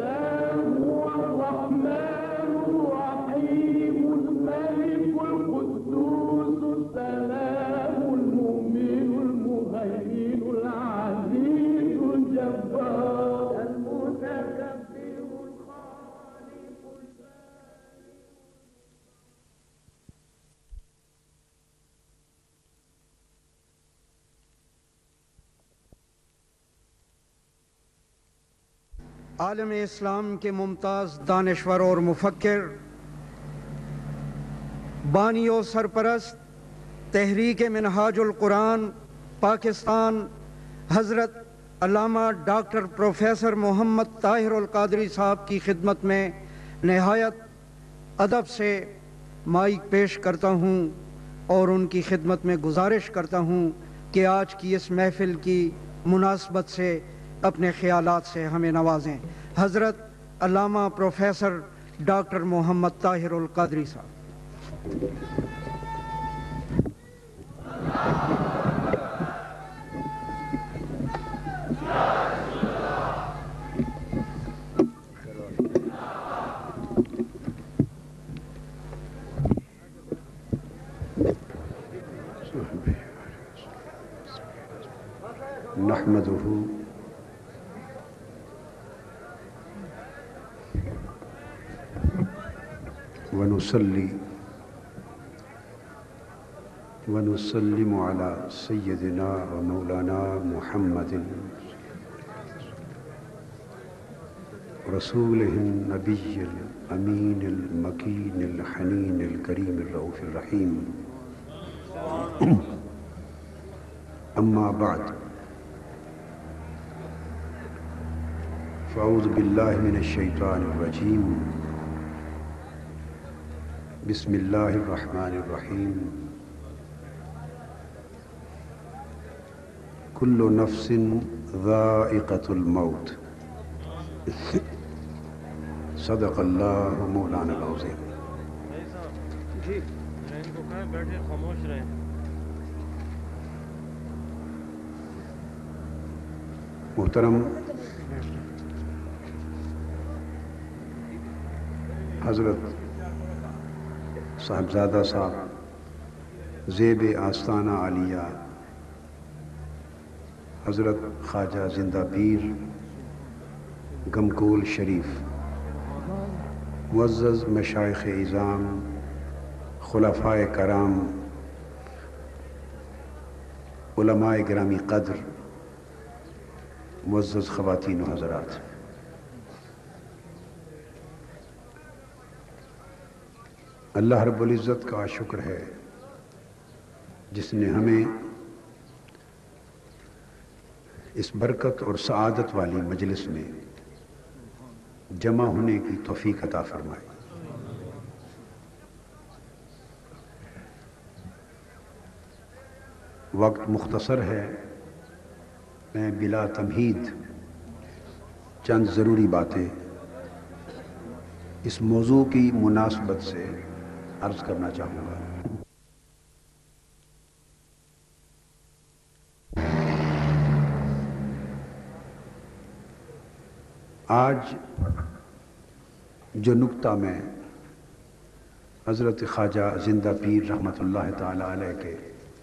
عالم اسلام کے ممتاز دانشور اور مفکر، بانی و سرپرست تحریک منہاج القرآن پاکستان، حضرت علامہ ڈاکٹر پروفیسر محمد طاہر القادری صاحب کی خدمت میں نہایت ادب سے مائک پیش کرتا ہوں اور ان کی خدمت میں گزارش کرتا ہوں کہ آج کی اس محفل کی مناسبت سے اپنے خیالات سے ہمیں نوازیں۔ حضرت علامہ پروفیسر ڈاکٹر محمد طاہر القادری صاحب۔ نحمده ونصلي ونسلم على سيدنا ومولانا محمد رسوله النبي الأمين المكين الحنين الكريم الرؤوف الرحيم، أما بعد، فأعوذ بالله من الشيطان الرجيم، بسم الله الرحمن الرحيم، كل نفس ذائقة الموت، صدق الله مولانا العظيم۔ محترم حضرت صاحبزادہ صاحب زیب آستانہ عالیہ حضرت خواجہ زندہ پیر گمکول شریف، معزز مشائخ اعظام، خلفائے کرام، علماء گرامی قدر، معزز خواتین و حضرات، اللہ رب العزت کا شکر ہے جس نے ہمیں اس برکت اور سعادت والی مجلس میں جمع ہونے کی توفیق عطا فرمائی۔ وقت مختصر ہے، میں بلا تمہید چند ضروری باتیں اس موضوع کی مناسبت سے عرض کرنا چاہوں گا۔ آج جو نکتہ میں حضرت خواجہ زندہ پیر رحمۃ اللہ تعالی علیہ کے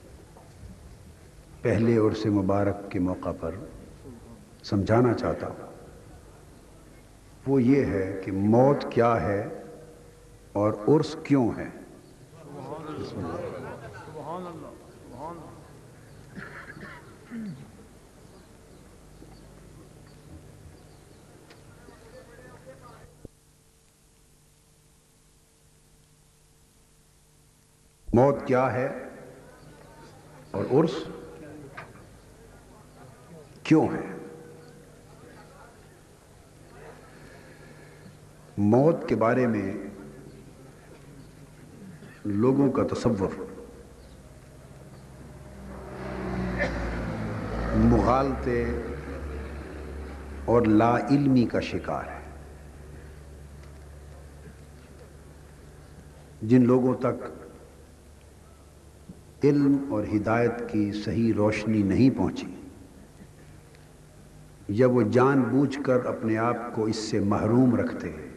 پہلے عرس مبارک کے موقع پر سمجھانا چاہتا ہوں، وہ یہ ہے کہ موت کیا ہے اور عرس کیوں ہے۔ موت کیا ہے اور عرس کیوں ہے؟ موت کے بارے میں لوگوں کا تصور مغالطے اور لا علمی کا شکار ہے۔ جن لوگوں تک علم اور ہدایت کی صحیح روشنی نہیں پہنچی، یا وہ جان بوجھ کر اپنے آپ کو اس سے محروم رکھتے ہیں۔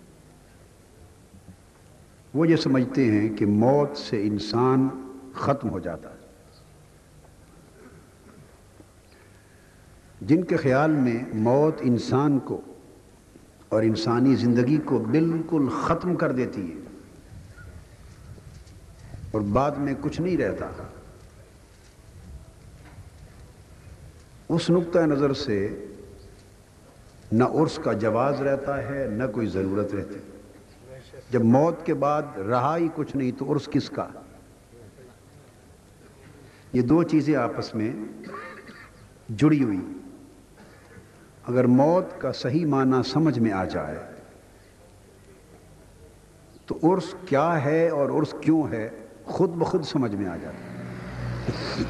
وہ یہ سمجھتے ہیں کہ موت سے انسان ختم ہو جاتا ہے۔ جن کے خیال میں موت انسان کو اور انسانی زندگی کو بالکل ختم کر دیتی ہے اور بعد میں کچھ نہیں رہتا، اس نقطہ نظر سے نہ عرس کا جواز رہتا ہے نہ کوئی ضرورت رہتی۔ جب موت کے بعد رہا ہی کچھ نہیں تو عرس کس کا؟ یہ دو چیزیں آپس میں جڑی ہوئی۔ اگر موت کا صحیح معنی سمجھ میں آ جائے تو عرس کیا ہے اور عرس کیوں ہے خود بخود سمجھ میں آ جاتا ہے۔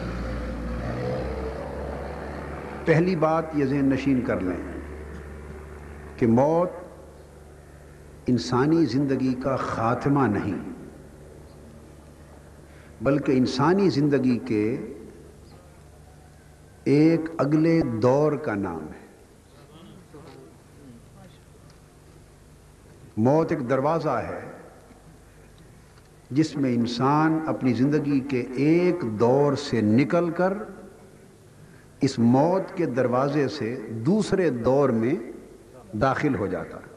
پہلی بات یہ ذہن نشین کر لیں کہ موت انسانی زندگی کا خاتمہ نہیں، بلکہ انسانی زندگی کے ایک اگلے دور کا نام ہے۔ موت ایک دروازہ ہے جس میں انسان اپنی زندگی کے ایک دور سے نکل کر اس موت کے دروازے سے دوسرے دور میں داخل ہو جاتا ہے۔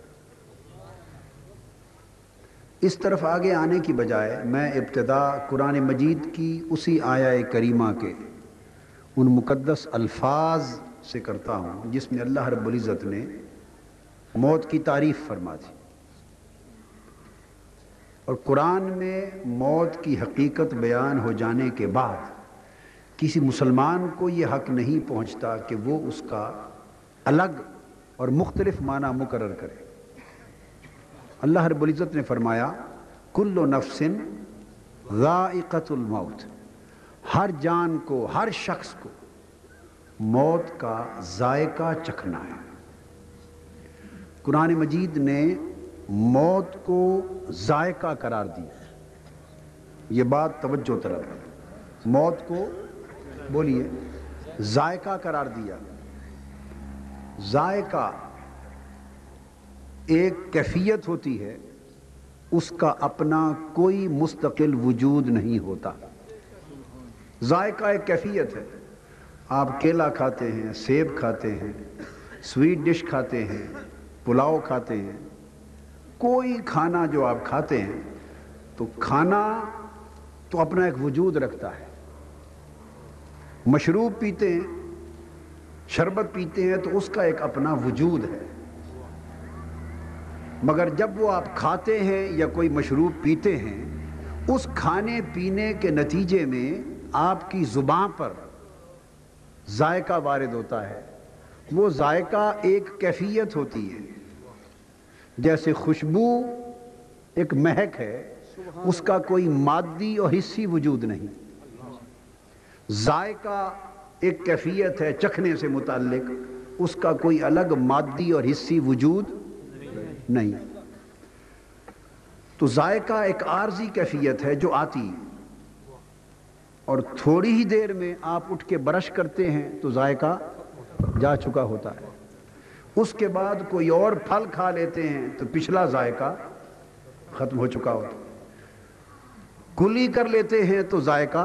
اس طرف آگے آنے کی بجائے میں ابتدا قرآن مجید کی اسی آیہ کریمہ کے ان مقدس الفاظ سے کرتا ہوں جس میں اللہ رب العزت نے موت کی تعریف فرما دی۔ اور قرآن میں موت کی حقیقت بیان ہو جانے کے بعد کسی مسلمان کو یہ حق نہیں پہنچتا کہ وہ اس کا الگ اور مختلف معنی مقرر کرے۔ اللہ رب العزت نے فرمایا کل نفس ذائقۃ الموت، ہر جان کو، ہر شخص کو موت کا ذائقہ چکھنا ہے۔ قرآن مجید نے موت کو ذائقہ قرار دیا۔ یہ بات توجہ طلب ہے، موت کو بولیے ذائقہ قرار دیا۔ ذائقہ ایک کیفیت ہوتی ہے، اس کا اپنا کوئی مستقل وجود نہیں ہوتا۔ ذائقہ ایک کیفیت ہے۔ آپ کیلا کھاتے ہیں، سیب کھاتے ہیں، سویٹ ڈش کھاتے ہیں، پلاؤ کھاتے ہیں، کوئی کھانا جو آپ کھاتے ہیں تو کھانا تو اپنا ایک وجود رکھتا ہے۔ مشروب پیتے ہیں، شربت پیتے ہیں تو اس کا ایک اپنا وجود ہے، مگر جب وہ آپ کھاتے ہیں یا کوئی مشروب پیتے ہیں، اس کھانے پینے کے نتیجے میں آپ کی زبان پر ذائقہ وارد ہوتا ہے۔ وہ ذائقہ ایک کیفیت ہوتی ہے، جیسے خوشبو ایک مہک ہے، اس کا کوئی مادی اور حسی وجود نہیں۔ ذائقہ ایک کیفیت ہے چکھنے سے متعلق، اس کا کوئی الگ مادی اور حسی وجود نہیں۔ تو ذائقہ ایک عارضی کیفیت ہے جو آتی اور تھوڑی ہی دیر میں آپ اٹھ کے برش کرتے ہیں تو ذائقہ جا چکا ہوتا ہے۔ اس کے بعد کوئی اور پھل کھا لیتے ہیں تو پچھلا ذائقہ ختم ہو چکا ہوتا ہے۔ کلی کر لیتے ہیں تو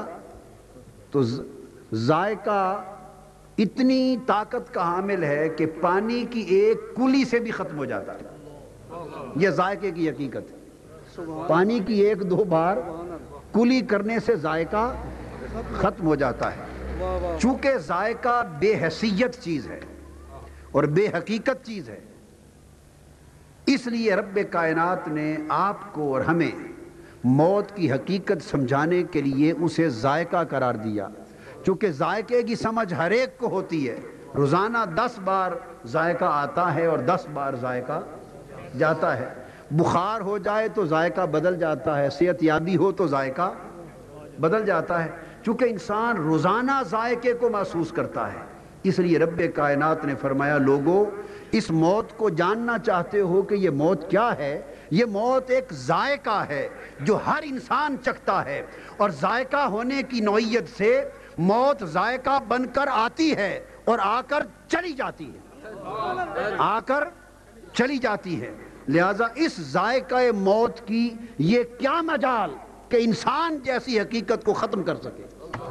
ذائقہ اتنی طاقت کا حامل ہے کہ پانی کی ایک کلی سے بھی ختم ہو جاتا ہے۔ یہ ذائقے کی حقیقت ہے۔ پانی کی ایک دو بار کلی کرنے سے ذائقہ ختم ہو جاتا ہے۔ چونکہ ذائقہ بے حیثیت چیز ہے اور بے حقیقت چیز ہے، اس لیے رب کائنات نے آپ کو اور ہمیں موت کی حقیقت سمجھانے کے لیے اسے ذائقہ قرار دیا۔ چونکہ ذائقے کی سمجھ ہر ایک کو ہوتی ہے، روزانہ 10 بار ذائقہ آتا ہے اور 10 بار ذائقہ جاتا ہے۔ بخار ہو جائے تو ذائقہ بدل جاتا ہے، صحت یابی ہو تو ذائقہ بدل جاتا ہے، چونکہ انسان روزانہ ذائقے کو محسوس کرتا ہے۔ اس لیے رب کائنات نے فرمایا لوگو اس موت کو جاننا چاہتے ہو کہ یہ موت کیا ہے؟ یہ موت ایک ذائقہ ہے جو ہر انسان چکھتا ہے، اور ذائقہ ہونے کی نوعیت سے موت ذائقہ بن کر آتی ہے اور آ کر چلی جاتی ہے، آ کر چلی جاتی ہے۔ لہذا اس ذائقہ موت کی یہ کیا مجال کہ انسان جیسی حقیقت کو ختم کر سکے،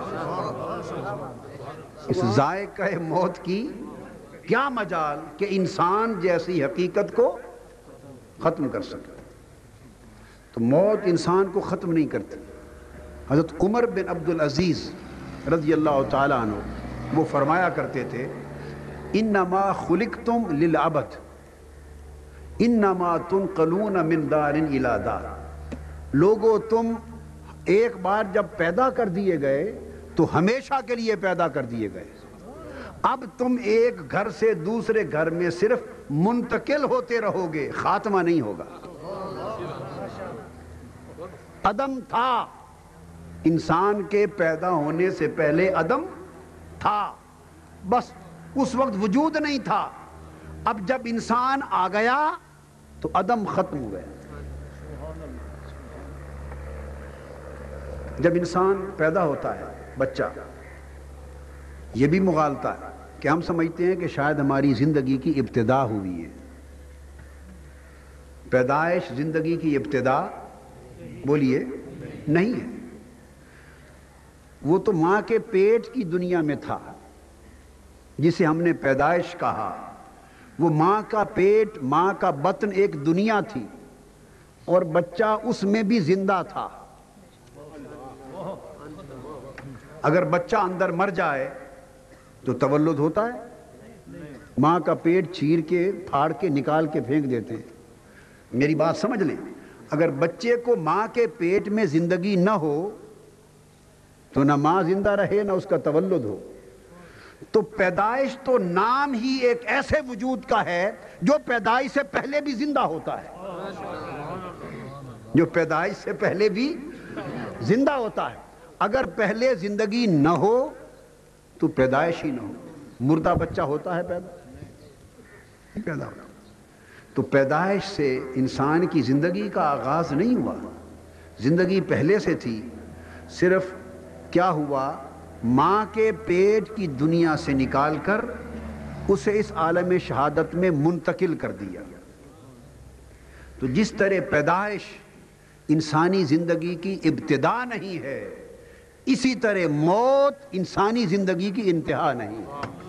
اس ذائقہ موت کی کیا مجال کہ انسان جیسی حقیقت کو ختم کر سکے۔ تو موت انسان کو ختم نہیں کرتی۔ حضرت عمر بن عبد العزیز رضی اللہ تعالیٰ عنہ وہ فرمایا کرتے تھے، انما خلقتم للعبد انما تنقلون من دار الی دار۔ لوگو تم ایک بار جب پیدا کر دیے گئے تو ہمیشہ کے لیے پیدا کر دیے گئے، اب تم ایک گھر سے دوسرے گھر میں صرف منتقل ہوتے رہو گے، خاتمہ نہیں ہوگا۔ عدم تھا، انسان کے پیدا ہونے سے پہلے عدم تھا، بس اس وقت وجود نہیں تھا۔ اب جب انسان آ گیا تو عدم ختم ہو گیا۔ جب انسان پیدا ہوتا ہے بچہ، یہ بھی مغالطہ ہے کہ ہم سمجھتے ہیں کہ شاید ہماری زندگی کی ابتدا ہوئی ہے۔ پیدائش زندگی کی ابتدا بولیے نہیں ہے، وہ تو ماں کے پیٹ کی دنیا میں تھا جسے ہم نے پیدائش کہا۔ وہ ماں کا پیٹ، ماں کا بطن ایک دنیا تھی اور بچہ اس میں بھی زندہ تھا۔ اگر بچہ اندر مر جائے تو تولد ہوتا ہے؟ ماں کا پیٹ چیر کے پھاڑ کے نکال کے پھینک دیتے ہیں۔ میری بات سمجھ لیں، اگر بچے کو ماں کے پیٹ میں زندگی نہ ہو تو نہ ماں زندہ رہے نہ اس کا تولد ہو۔ تو پیدائش تو نام ہی ایک ایسے وجود کا ہے جو پیدائش سے پہلے بھی زندہ ہوتا ہے، جو پیدائش سے پہلے بھی زندہ ہوتا ہے۔ اگر پہلے زندگی نہ ہو تو پیدائش ہی نہ ہو۔ مردہ بچہ ہوتا ہے پیدا ہوتا۔ تو پیدائش سے انسان کی زندگی کا آغاز نہیں ہوا، زندگی پہلے سے تھی، صرف کیا ہوا، ماں کے پیٹ کی دنیا سے نکال کر اسے اس عالم شہادت میں منتقل کر دیا۔ تو جس طرح پیدائش انسانی زندگی کی ابتدا نہیں ہے، اسی طرح موت انسانی زندگی کی انتہا نہیں۔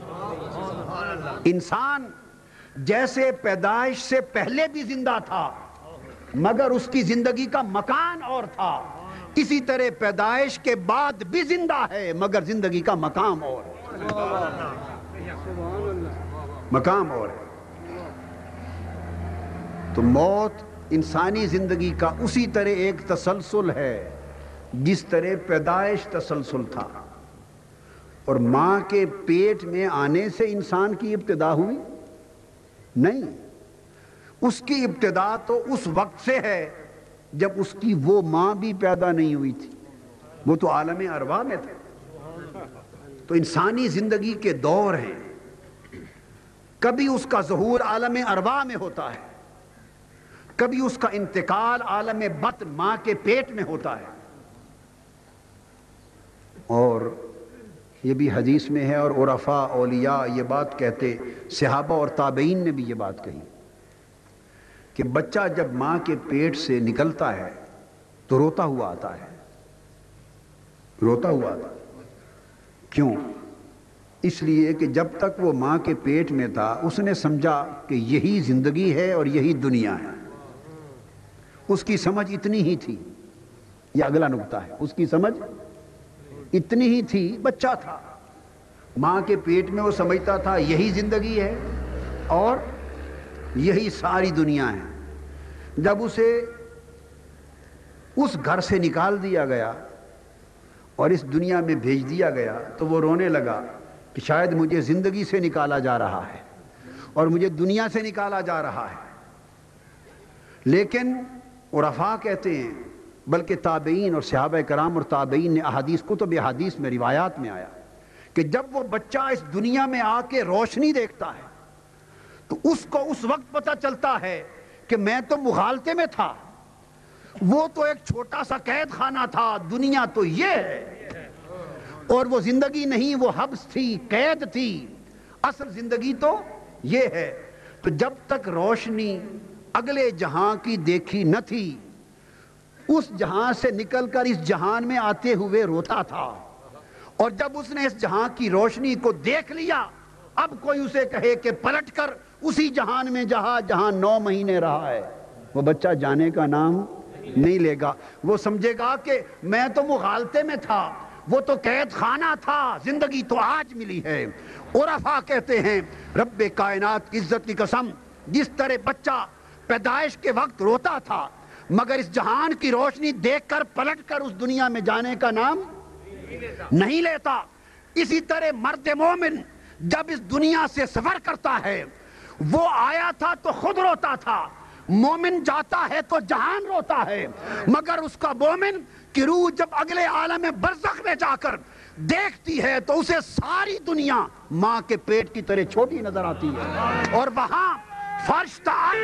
انسان جیسے پیدائش سے پہلے بھی زندہ تھا مگر اس کی زندگی کا مکان اور تھا، اسی طرح پیدائش کے بعد بھی زندہ ہے مگر زندگی کا مقام اور ہے، مقام اور ہے۔ تو موت انسانی زندگی کا اسی طرح ایک تسلسل ہے جس طرح پیدائش تسلسل تھا، اور ماں کے پیٹ میں آنے سے انسان کی ابتدا ہوئی نہیں، اس کی ابتدا تو اس وقت سے ہے جب اس کی وہ ماں بھی پیدا نہیں ہوئی تھی، وہ تو عالم ارواح میں تھے۔ تو انسانی زندگی کے دور ہیں، کبھی اس کا ظہور عالم ارواح میں ہوتا ہے، کبھی اس کا انتقال عالم بطن ماں کے پیٹ میں ہوتا ہے۔ اور یہ بھی حدیث میں ہے، اور عرفاء اولیاء یہ بات کہتے، صحابہ اور تابعین نے بھی یہ بات کہی کہ بچہ جب ماں کے پیٹ سے نکلتا ہے تو روتا ہوا آتا ہے، روتا ہوا آتا ہے۔ کیوں؟ اس لیے کہ جب تک وہ ماں کے پیٹ میں تھا اس نے سمجھا کہ یہی زندگی ہے اور یہی دنیا ہے، اس کی سمجھ اتنی ہی تھی۔ یہ اگلا نقطہ ہے، اس کی سمجھ اتنی ہی تھی، بچہ تھا، ماں کے پیٹ میں وہ سمجھتا تھا یہی زندگی ہے اور یہی ساری دنیا ہے۔ جب اسے اس گھر سے نکال دیا گیا اور اس دنیا میں بھیج دیا گیا تو وہ رونے لگا کہ شاید مجھے زندگی سے نکالا جا رہا ہے اور مجھے دنیا سے نکالا جا رہا ہے۔ لیکن عرفاء کہتے ہیں، بلکہ تابعین اور صحابہ کرام اور تابعین نے احادیث، کتب احادیث میں روایات میں آیا کہ جب وہ بچہ اس دنیا میں آ کے روشنی دیکھتا ہے تو اس کو اس وقت پتہ چلتا ہے کہ میں تو مغالطے میں تھا، وہ تو ایک چھوٹا سا قید خانہ تھا، دنیا تو یہ ہے، اور وہ زندگی نہیں، وہ حبس تھی، قید تھی۔ اصل زندگی تو یہ ہے. تو جب تک روشنی اگلے جہاں کی دیکھی نہ تھی اس جہاں سے نکل کر اس جہان میں آتے ہوئے روتا تھا, اور جب اس نے اس جہاں کی روشنی کو دیکھ لیا اب کوئی اسے کہے کہ پلٹ کر اسی جہان میں جہاں 9 مہینے رہا ہے, وہ بچہ جانے کا نام نہیں لے گا. وہ سمجھے گا کہ میں تو مغالطے میں تھا, وہ تو قید خانہ تھا, زندگی تو آج ملی ہے. عرفا کہتے ہیں رب کائنات کی عزت کی قسم, جس طرح بچہ پیدائش کے وقت روتا تھا مگر اس جہان کی روشنی دیکھ کر پلٹ کر اس دنیا میں جانے کا نام نہیں لیتا, اسی طرح مرد مومن جب اس دنیا سے سفر کرتا ہے, وہ آیا تھا تو خود روتا تھا, مومن جاتا ہے تو جہان روتا ہے, مگر اس کا مومن کی روح جب اگلے عالم برزخ میں جا کر دیکھتی ہے تو اسے ساری دنیا ماں کے پیٹ کی طرح چھوٹی نظر آتی ہے, اور وہاں فرش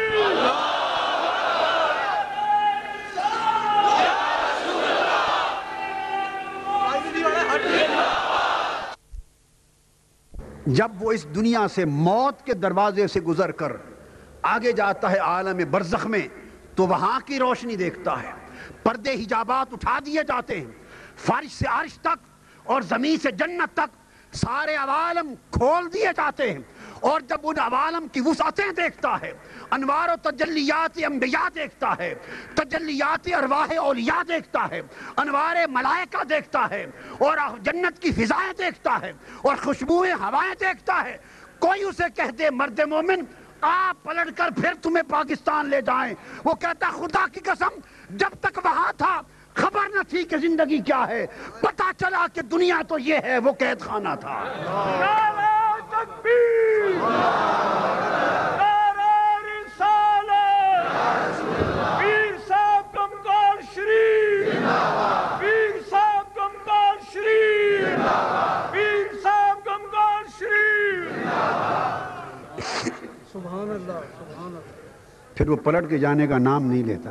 جب وہ اس دنیا سے موت کے دروازے سے گزر کر آگے جاتا ہے عالم برزخ میں تو وہاں کی روشنی دیکھتا ہے. پردے حجابات اٹھا دیے جاتے ہیں, فرش سے عرش تک اور زمین سے جنت تک سارے عوالم کھول دیے جاتے ہیں, اور جب ان عوالم کی وسعتیں دیکھتا ہے, انوار و تجلیات انبیاء دیکھتا ہے, تجلیات ارواح اولیاء دیکھتا ہے, انوار ملائکہ دیکھتا ہے, اور جنت کی فضائیں دیکھتا ہے, اور خوشبوئیں ہوائیں دیکھتا ہے, کوئی اسے کہہ دے مرد مومن آپ پلٹ کر پھر تمہیں پاکستان لے جائیں, وہ کہتا خدا کی قسم جب تک وہاں تھا خبر نہ تھی کہ زندگی کیا ہے, پتا چلا کہ دنیا تو یہ ہے, وہ قید خانہ تھا. نعرہ تکبیر, نعرہ رسالت, پیر صاحب کمکار شریف, پیر صاحب کمکار شریف, پیر صاحب کمکار شریف. سبحان اللہ, سبحان اللہ. پھر وہ پلٹ کے جانے کا نام نہیں لیتا,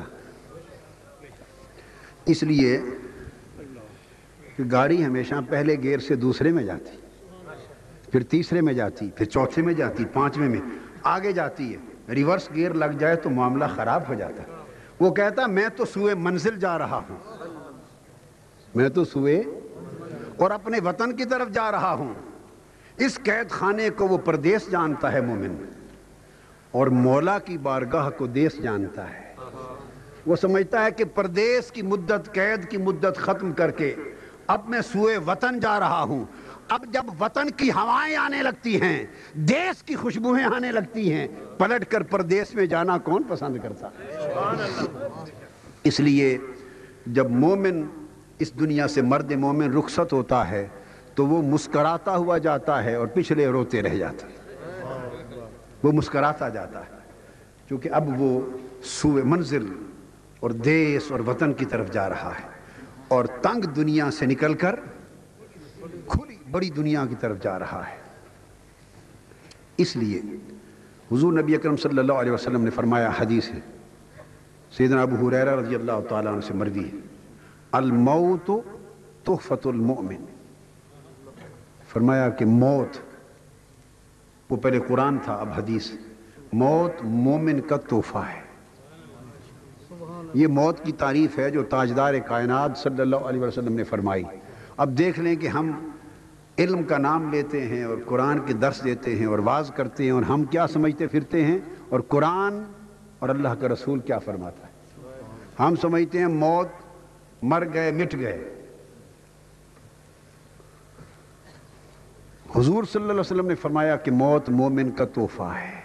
اس لیے کہ گاڑی ہمیشہ پہلے گیئر سے دوسرے میں جاتی, پھر تیسرے میں جاتی, پھر چوتھے میں جاتی, پانچویں میں آگے جاتی ہے. ریورس گیئر لگ جائے تو معاملہ خراب ہو جاتا ہے. وہ کہتا میں تو سوئے منزل جا رہا ہوں, میں تو سوئے اور اپنے وطن کی طرف جا رہا ہوں. اس قید خانے کو وہ پردیس جانتا ہے مومن, اور مولا کی بارگاہ کو دیس جانتا ہے. وہ سمجھتا ہے کہ پردیس کی مدت, قید کی مدت ختم کر کے اب میں سوئے وطن جا رہا ہوں. اب جب وطن کی ہوائیں آنے لگتی ہیں, دیس کی خوشبوئیں آنے لگتی ہیں, پلٹ کر پردیس میں جانا کون پسند کرتا؟ اس لیے جب مومن اس دنیا سے مرد مومن رخصت ہوتا ہے تو وہ مسکراتا ہوا جاتا ہے اور پچھلے روتے رہ جاتا ہے. وہ مسکراتا جاتا ہے کیونکہ اب وہ سوئے منزل اور دیس اور وطن کی طرف جا رہا ہے, اور تنگ دنیا سے نکل کر کھلی بڑی دنیا کی طرف جا رہا ہے. اس لیے حضور نبی اکرم صلی اللہ علیہ وسلم نے فرمایا, حدیث ہے سیدنا ابو ہریرہ رضی اللہ تعالیٰ عنہ سے مروی ہے, الموت تحفۃ المؤمن. فرمایا کہ موت, وہ پہلے قرآن تھا اب حدیث, موت مومن کا تحفہ ہے. یہ موت کی تعریف ہے جو تاجدار کائنات صلی اللہ علیہ وسلم نے فرمائی. اب دیکھ لیں کہ ہم علم کا نام لیتے ہیں اور قرآن کے درس دیتے ہیں اور واز کرتے ہیں, اور ہم کیا سمجھتے پھرتے ہیں, اور قرآن اور اللہ کا رسول کیا فرماتا ہے. ہم سمجھتے ہیں موت مر گئے مٹ گئے. حضور صلی اللہ علیہ وسلم نے فرمایا کہ موت مومن کا تحفہ ہے.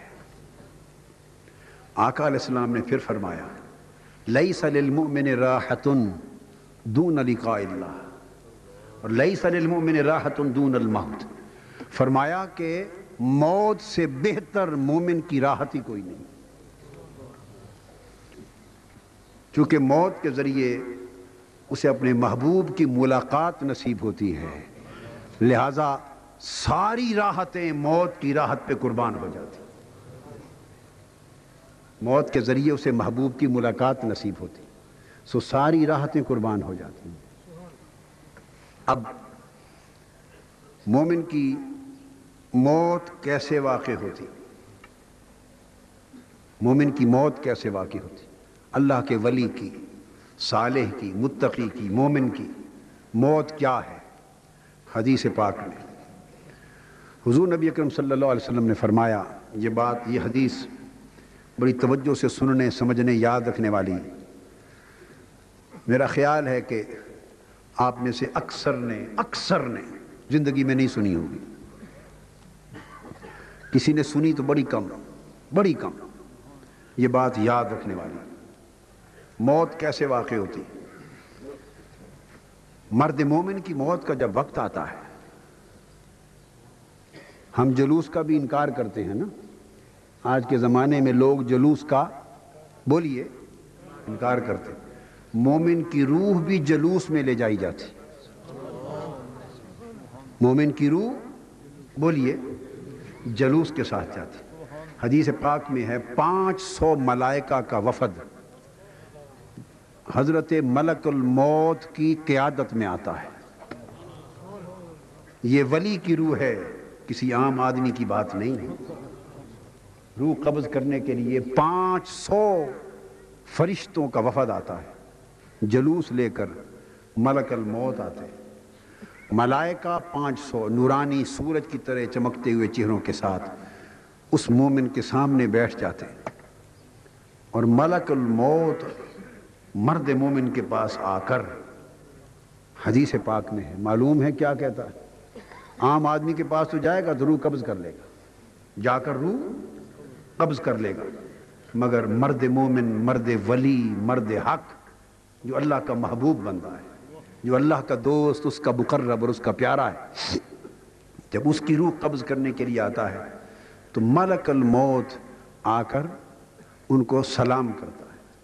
آقا علیہ السلام نے پھر فرمایا, لیس للمؤمن راحۃ دون لقاء اللہ, اور لیس للمؤمن راحۃ دون الموت. فرمایا کہ موت سے بہتر مومن کی راحت ہی کوئی نہیں, چونکہ موت کے ذریعے اسے اپنے محبوب کی ملاقات نصیب ہوتی ہے, لہذا ساری راحتیں موت کی راحت پہ قربان ہو جاتی. موت کے ذریعے اسے محبوب کی ملاقات نصیب ہوتی, سو ساری راحتیں قربان ہو جاتی ہیں. اب مومن کی موت کیسے واقع ہوتی، مومن کی موت کیسے واقع ہوتی، اللہ کے ولی کی، صالح کی، متقی کی، مومن کی موت کیا ہے؟ حدیث پاک میں حضور نبی اکرم صلی اللہ علیہ وسلم نے فرمایا، یہ حدیث بڑی توجہ سے سننے، سمجھنے، یاد رکھنے والی ہے۔ میرا خیال ہے کہ آپ میں سے اکثر نے زندگی میں نہیں سنی ہوگی، کسی نے سنی تو بڑی کم، یہ بات یاد رکھنے والی۔ موت کیسے واقع ہوتی؟ مرد مومن کی موت کا جب وقت آتا ہے، ہم جلوس کا بھی انکار کرتے ہیں نا، آج کے زمانے میں لوگ جلوس کا بولیے انکار کرتے ہیں، مومن کی روح بھی جلوس میں لے جائی جاتی، مومن کی روح بولیے جلوس کے ساتھ جاتی۔ حدیث پاک میں ہے 500 ملائکہ کا وفد حضرت ملک الموت کی قیادت میں آتا ہے۔ یہ ولی کی روح ہے، کسی عام آدمی کی بات نہیں ہے۔ روح قبض کرنے کے لیے 500 فرشتوں کا وفد آتا ہے، جلوس لے کر ملک الموت آتے ہیں۔ ملائکہ 500 نورانی سورج کی طرح چمکتے ہوئے چہروں کے ساتھ اس مومن کے سامنے بیٹھ جاتے ہیں، اور ملک الموت مرد مومن کے پاس آ کر، حدیث پاک میں ہے، معلوم ہے کیا کہتا ہے؟ عام آدمی کے پاس تو جائے گا تو روح قبض کر لے گا، جا کر روح قبض کر لے گا، مگر مرد مومن، مرد ولی، مرد حق، جو اللہ کا محبوب بندہ ہے، جو اللہ کا دوست، اس کا مقرب اور اس کا پیارا ہے، جب اس کی روح قبض کرنے کے لیے آتا ہے تو ملک الموت آ کر ان کو سلام کرتا ہے،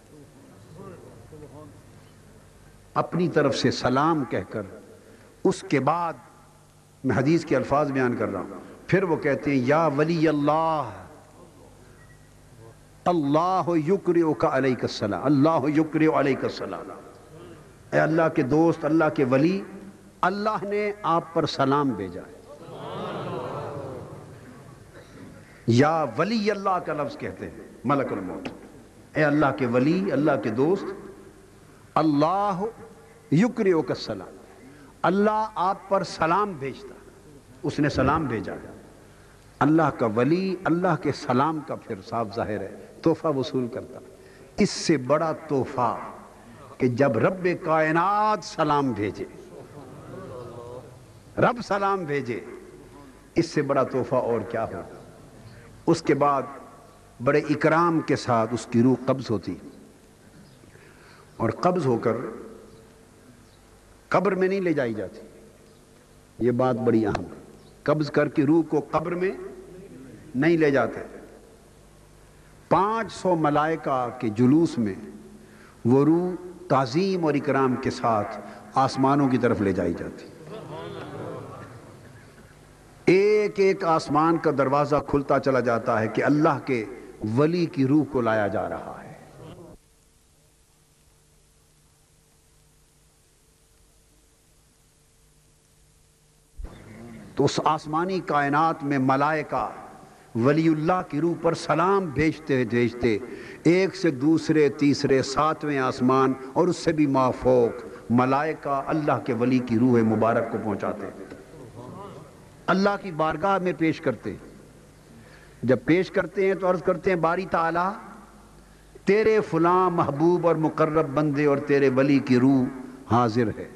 اپنی طرف سے سلام کہہ کر، اس کے بعد میں حدیث کے الفاظ بیان کر رہا ہوں، پھر وہ کہتے ہیں یا ولی اللہ، اللہ یقرئک علیک السلام، اللہ یقرئ علیک السلام، اے اللہ کے دوست، اللہ کے ولی، اللہ نے آپ پر سلام بھیجا ہے۔ یا ولی اللہ کا لفظ کہتے ہیں ملک الموت، اے اللہ کے ولی، اللہ کے دوست، اللہ یقرئک السلام، اللہ آپ پر سلام بھیجتا، اس نے سلام بھیجا ہے۔ اللہ کا ولی اللہ کے سلام کا پھر صاف ظاہر ہے تحفہ وصول کرتا۔ اس سے بڑا تحفہ کہ جب رب کائنات سلام بھیجے، رب سلام بھیجے، اس سے بڑا تحفہ اور کیا ہوگا؟ اس کے بعد بڑے اکرام کے ساتھ اس کی روح قبض ہوتی، اور قبض ہو کر قبر میں نہیں لے جائی جاتی، یہ بات بڑی اہم ہے، قبض کر کے روح کو قبر میں نہیں لے جاتے، 500 ملائکہ کے جلوس میں وہ روح تعظیم اور اکرام کے ساتھ آسمانوں کی طرف لے جائی جاتی، ایک ایک آسمان کا دروازہ کھلتا چلا جاتا ہے کہ اللہ کے ولی کی روح کو لایا جا رہا ہے۔ تو اس آسمانی کائنات میں ملائکہ ولی اللہ کی روح پر سلام بھیجتے بھیجتے ایک سے دوسرے، تیسرے، 7ویں آسمان اور اس سے بھی مافوق ملائکہ اللہ کے ولی کی روح مبارک کو پہنچاتے، اللہ کی بارگاہ میں پیش کرتے۔ جب پیش کرتے ہیں تو عرض کرتے ہیں باری تعالیٰ، تیرے فلاں محبوب اور مقرب بندے اور تیرے ولی کی روح حاضر ہے۔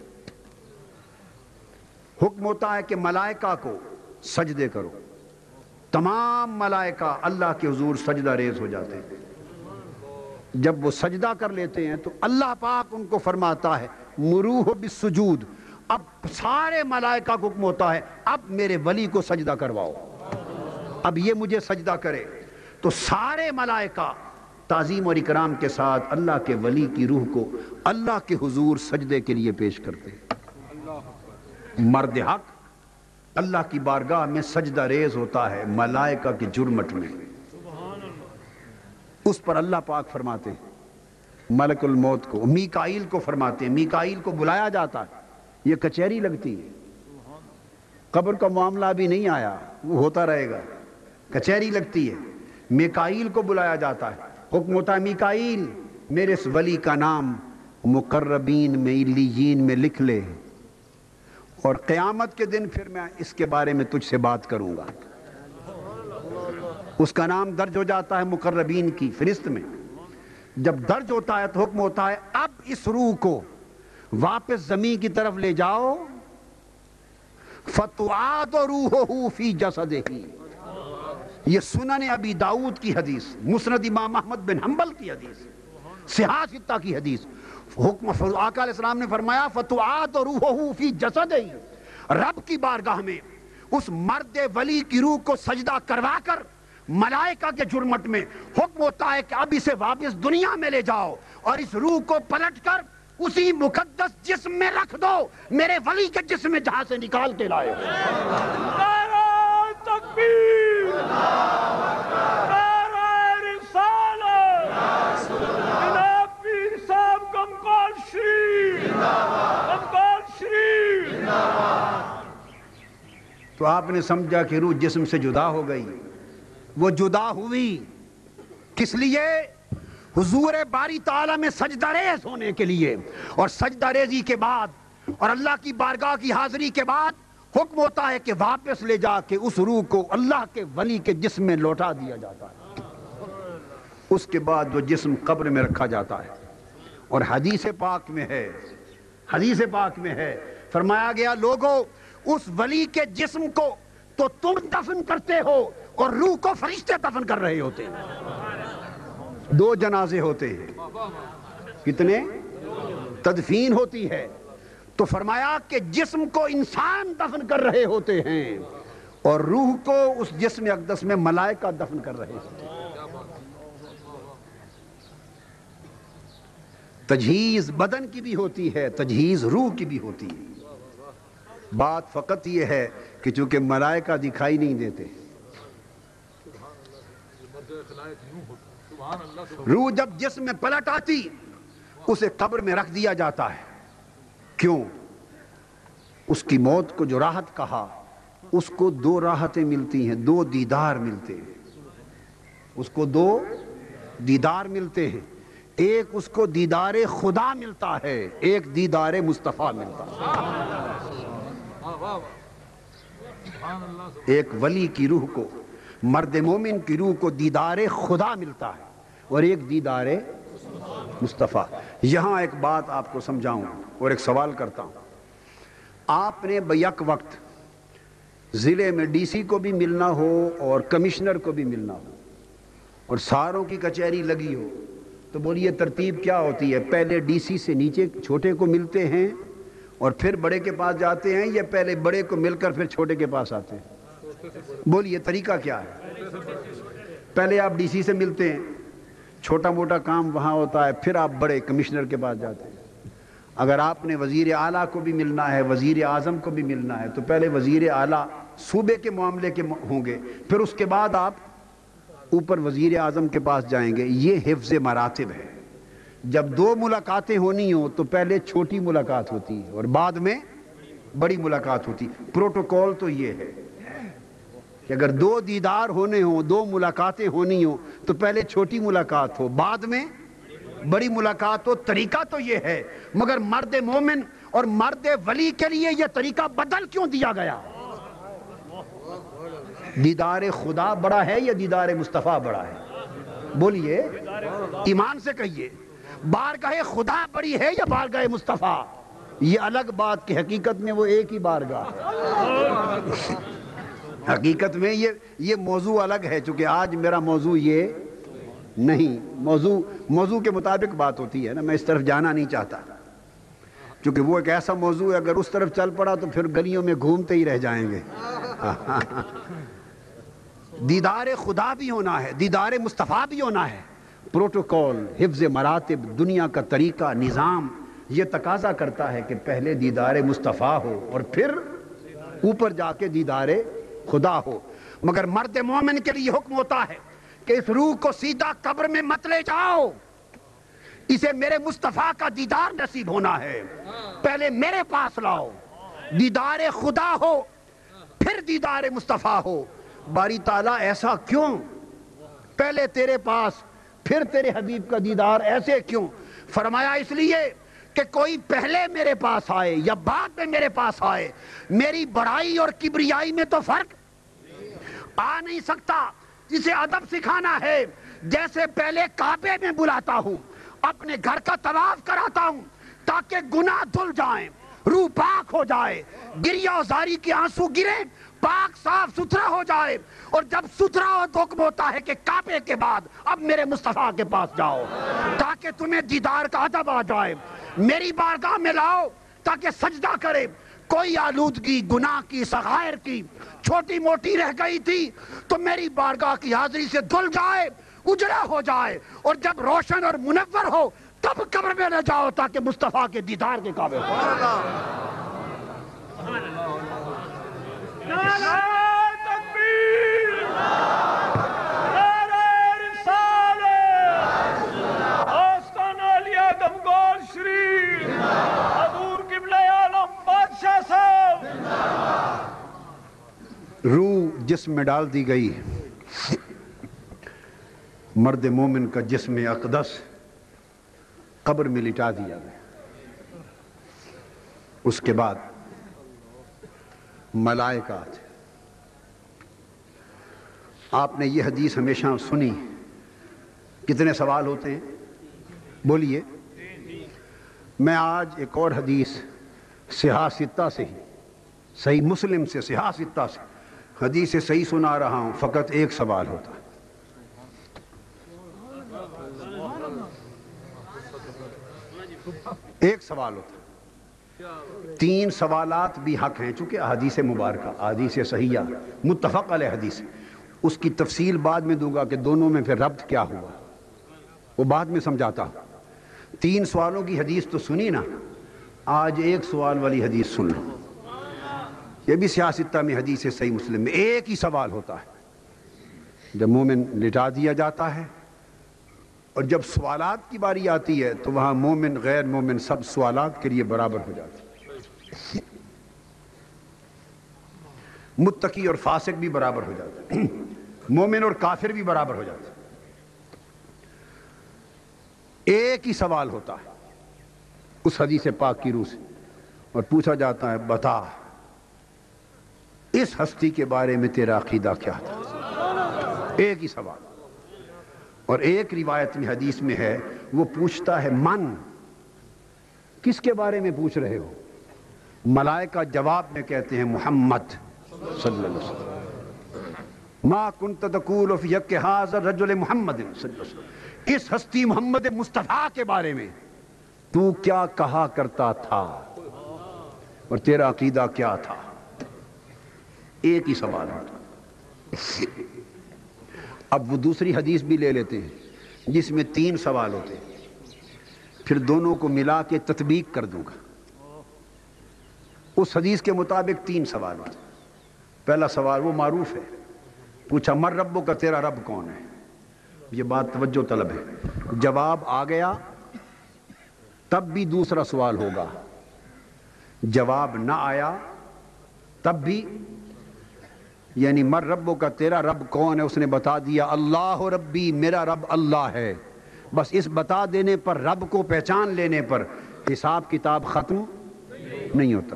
حکم ہوتا ہے کہ ملائکہ کو سجدے کرو، تمام ملائکہ اللہ کے حضور سجدہ ریز ہو جاتے ہیں۔ جب وہ سجدہ کر لیتے ہیں تو اللہ پاک ان کو فرماتا ہے مروہ بالسجود، اب سارے ملائکہ کو حکم ہوتا ہے اب میرے ولی کو سجدہ کرواؤ، اب یہ مجھے سجدہ کرے۔ تو سارے ملائکہ تعظیم اور اکرام کے ساتھ اللہ کے ولی کی روح کو اللہ کے حضور سجدے کے لیے پیش کرتے ہیں۔ مرد حق اللہ کی بارگاہ میں سجدہ ریز ہوتا ہے ملائکہ کی جرمٹ میں، اس پر اللہ پاک فرماتے ہیں ملک الموت کو، میکائیل کو فرماتے ہیں، میکائیل کو بلایا جاتا ہے، یہ کچہری لگتی ہے، قبر کا معاملہ بھی نہیں آیا، وہ ہوتا رہے گا، کچہری لگتی ہے، میکائیل کو بلایا جاتا ہے، حکم ہوتا ہے میکائیل میرے اس ولی کا نام مقربین میں علیین میں لکھ لے، اور قیامت کے دن پھر میں اس کے بارے میں تجھ سے بات کروں گا۔ اس کا نام درج ہو جاتا ہے مقربین کی فہرست میں۔ جب درج ہوتا ہے تو حکم ہوتا ہے اب اس روح کو واپس زمین کی طرف لے جاؤ، فَتُعَادُ رُوحُهُ فِي جَسَدِهِ، یہ سنن ابی داؤد کی حدیث، مسند امام احمد بن حنبل کی حدیث، صحاح ستہ کی حدیث۔ حکم آقا علیہ السلام نے فرمایا فَتُعَادُ رُوحُهُ فِي جَسَدِهِ، رب کی بارگاہ میں اس مرد ولی کی روح کو سجدہ کروا کر ملائکہ کے جرمٹ میں حکم ہوتا ہے کہ اب اسے واپس دنیا میں لے جاؤ اور اس روح کو پلٹ کر اسی مقدس جسم میں رکھ دو، میرے ولی کے جسم میں جہاں سے نکال کے لائے۔ نعرہ تکبیر، نعرہ رسالت، جناب پیر صاحب کمکال شریف، کمکال شریف۔ تو آپ نے سمجھا کہ روح جسم سے جدا ہو گئی، وہ جدا ہوئی کس لیے؟ حضور باری تعالیٰ میں سجدہ ریز ہونے کے لیے، اور سجدہ ریزی کے بعد اور اللہ کی بارگاہ کی حاضری کے بعد حکم ہوتا ہے کہ واپس لے جا کے اس روح کو اللہ کے ولی کے جسم میں لوٹا دیا جاتا ہے۔ اس کے بعد وہ جسم قبر میں رکھا جاتا ہے، اور حدیث پاک میں ہے، حدیث پاک میں ہے، فرمایا گیا لوگو اس ولی کے جسم کو تو تم دفن کرتے ہو اور روح کو فرشتے دفن کر رہے ہوتے ہیں۔ دو جنازے ہوتے ہیں، کتنے؟ تدفین ہوتی ہے، تو فرمایا کہ جسم کو انسان دفن کر رہے ہوتے ہیں اور روح کو اس جسم اقدس میں ملائکہ دفن کر رہے ہوتے ہیں۔ تجہیز بدن کی بھی ہوتی ہے، تجہیز روح کی بھی ہوتی ہے۔ بات فقط یہ ہے کہ چونکہ ملائکہ دکھائی نہیں دیتے، روح جب جسم میں پلٹ آتی اسے قبر میں رکھ دیا جاتا ہے۔ کیوں؟ اس کی موت کو جو راحت کہا، اس کو دو راحتیں ملتی ہیں، دو دیدار ملتے ہیں، اس کو دو دیدار ملتے ہیں، ایک اس کو دیدار خدا ملتا ہے، ایک دیدار مصطفیٰ ملتا ہے۔ ایک ولی کی روح کو، مرد مومن کی روح کو دیدار خدا ملتا ہے اور ایک دیدار مصطفیٰ۔ یہاں ایک بات آپ کو سمجھاؤں اور ایک سوال کرتا ہوں۔ آپ نے بیک وقت ضلع میں ڈی سی کو بھی ملنا ہو اور کمشنر کو بھی ملنا ہو اور ساروں کی کچہری لگی ہو، تو بولیے ترتیب کیا ہوتی ہے؟ پہلے ڈی سی سے نیچے چھوٹے کو ملتے ہیں اور پھر بڑے کے پاس جاتے ہیں، یا پہلے بڑے کو مل کر پھر چھوٹے کے پاس آتے ہیں؟ بولیے طریقہ کیا ہے؟ پہلے آپ ڈی سی سے ملتے ہیں، چھوٹا موٹا کام وہاں ہوتا ہے، پھر آپ بڑے کمشنر کے پاس جاتے ہیں۔ اگر آپ نے وزیر اعلیٰ کو بھی ملنا ہے، وزیر اعظم کو بھی ملنا ہے، تو پہلے وزیر اعلیٰ صوبے کے معاملے کے ہوں گے، پھر اس کے بعد آپ اوپر وزیر اعظم کے پاس جائیں گے۔ یہ حفظ مراتب ہے۔ جب دو ملاقاتیں ہونی ہوں تو پہلے چھوٹی ملاقات ہوتی ہے اور بعد میں بڑی ملاقات ہوتی۔ پروٹوکول تو یہ ہے کہ اگر دو دیدار ہونے ہوں، دو ملاقاتیں ہونی ہوں، تو پہلے چھوٹی ملاقات ہو، بعد میں بڑی ملاقات ہو۔ طریقہ تو یہ ہے، مگر مرد مومن اور مرد ولی کے لیے یہ طریقہ بدل کیوں دیا گیا؟ دیدار خدا بڑا ہے یا دیدار مصطفیٰ بڑا ہے؟ بولیے، ایمان سے کہیے، بارگاہ خدا بڑی ہے یا بارگاہ مصطفیٰ؟ یہ الگ بات کہ حقیقت میں وہ ایک ہی بارگاہ ہے۔ حقیقت میں یہ موضوع الگ ہے، چونکہ آج میرا موضوع یہ نہیں، موضوع کے مطابق بات ہوتی ہے نا، میں اس طرف جانا نہیں چاہتا، چونکہ وہ ایک ایسا موضوع ہے اگر اس طرف چل پڑا تو پھر گلیوں میں گھومتے ہی رہ جائیں گے۔ دیدار خدا بھی ہونا ہے، دیدار مصطفیٰ بھی ہونا ہے۔ پروٹوکول، حفظ مراتب، دنیا کا طریقہ، نظام یہ تقاضا کرتا ہے کہ پہلے دیدار مصطفیٰ ہو اور پھر اوپر جا کے دیدار خدا ہو۔ مگر مرد مومن کے لیے حکم ہوتا ہے کہ اس روح کو سیدھا قبر میں مت لے جاؤ، اسے میرے مصطفیٰ کا دیدار نصیب ہونا ہے، پہلے میرے پاس لاؤ، دیدار خدا ہو، پھر دیدار مصطفیٰ ہو۔ باری تعالیٰ ایسا کیوں؟ پہلے تیرے پاس پھر تیرے حبیب کا دیدار ایسے کیوں؟ فرمایا اس لیے کہ کوئی پہلے میرے پاس آئے یا بعد میں میرے پاس آئے، میری بڑائی اور کبریائی میں تو فرق آ نہیں سکتا۔ جسے ادب سکھانا ہے، جیسے پہلے کعبے میں بلاتا ہوں، اپنے گھر کا طواف کراتا ہوں تاکہ گناہ دھل جائیں، روح پاک ہو جائے، گریہ و زاری کے آنسو گریں، پاک صاف ستھرا ہو جائے، اور جب ستھرا ہو تو حکم ہوتا ہے کہ کعبے کے بعد اب میرے مصطفیٰ کے پاس جاؤ تاکہ تمہیں دیدار کا ادب آ جائے، میری بارگاہ میں لاؤ تاکہ سجدہ کرے۔ کوئی آلودگی گناہ کی صغائر کی چھوٹی موٹی رہ گئی تھی تو میری بارگاہ کی حاضری سے دھل جائے، اجڑا ہو جائے، اور جب روشن اور منور ہو تب قبر میں نہ جاؤ تاکہ مصطفیٰ کے دیدار کے قابل ہو۔ نعرہ تکبیر، نعرہ رسالت، آستان عالیہ دمگال شریف، حضور قبلہ عالم بادشاہ صاحب۔ روح جسم میں ڈال دی گئی، مرد مومن کا جسم اقدس قبر میں لٹا دیا گیا۔ اس کے بعد ملائکات، آپ نے یہ حدیث ہمیشہ سنی، کتنے سوال ہوتے ہیں بولیے؟ میں آج ایک اور حدیث صحاح ستہ سے ہی، صحیح مسلم سے، صحاح ستہ سے حدیث صحیح سنا رہا ہوں، فقط ایک سوال ہوتا ہے۔ ایک سوال ہوتا ہے، 3 سوالات بھی حق ہیں، چونکہ حدیث مبارکہ، حدیث صحیحہ متفق علیہ حدیث، اس کی تفصیل بعد میں دوں گا کہ دونوں میں پھر ربط کیا ہوا، وہ بعد میں سمجھاتا ہوں۔ 3 سوالوں کی حدیث تو سنی نا، آج ایک سوال والی حدیث سن لو۔ یہ بھی سیاستہ میں حدیث صحیح مسلم میں ایک ہی سوال ہوتا ہے جب مومن لٹا دیا جاتا ہے، اور جب سوالات کی باری آتی ہے تو وہاں مومن غیر مومن سب سوالات کے لیے برابر ہو جاتے ہیں، متقی اور فاسق بھی برابر ہو جاتے ہیں، مومن اور کافر بھی برابر ہو جاتے ہیں۔ ایک ہی سوال ہوتا ہے اس حدیث پاک کی روح سے، اور پوچھا جاتا ہے بتا اس ہستی کے بارے میں تیرا عقیدہ کیا تھا؟ ایک ہی سوال۔ اور ایک روایت میں حدیث میں ہے، وہ پوچھتا ہے من، کس کے بارے میں پوچھ رہے ہو؟ ملائکہ جواب میں کہتے ہیں محمد صلی اللہ علیہ وسلم، ما کنت تقول فی حق ھذا الرجل محمد صلی اللہ علیہ وسلم، اس ہستی محمد مصطفیٰ کے بارے میں تو کیا کہا کرتا تھا اور تیرا عقیدہ کیا تھا؟ ایک ہی سوال ہوتا۔ اب وہ دوسری حدیث بھی لے لیتے ہیں جس میں 3 سوال ہوتے ہیں، پھر دونوں کو ملا کے تطبیق کر دوں گا۔ اس حدیث کے مطابق 3 سوال ہوتے ہیں۔ پہلا سوال وہ معروف ہے، پوچھا مر ربو کا، تیرا رب کون ہے؟ یہ بات توجہ طلب ہے، جواب آ گیا تب بھی دوسرا سوال ہوگا، جواب نہ آیا تب بھی، یعنی مر ربو کا، تیرا رب کون ہے؟ اس نے بتا دیا اللہ ربی، میرا رب اللہ ہے، بس اس بتا دینے پر، رب کو پہچان لینے پر حساب کتاب ختم نہیں ہوتا،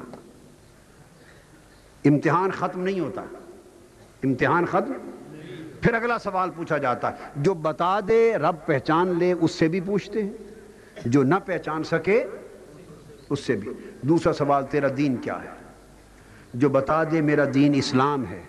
امتحان ختم نہیں ہوتا، امتحان ختم۔ پھر اگلا سوال پوچھا جاتا ہے، جو بتا دے رب پہچان لے اس سے بھی پوچھتے ہیں، جو نہ پہچان سکے اس سے بھی۔ دوسرا سوال تیرا دین کیا ہے؟ جو بتا دے میرا دین اسلام ہے،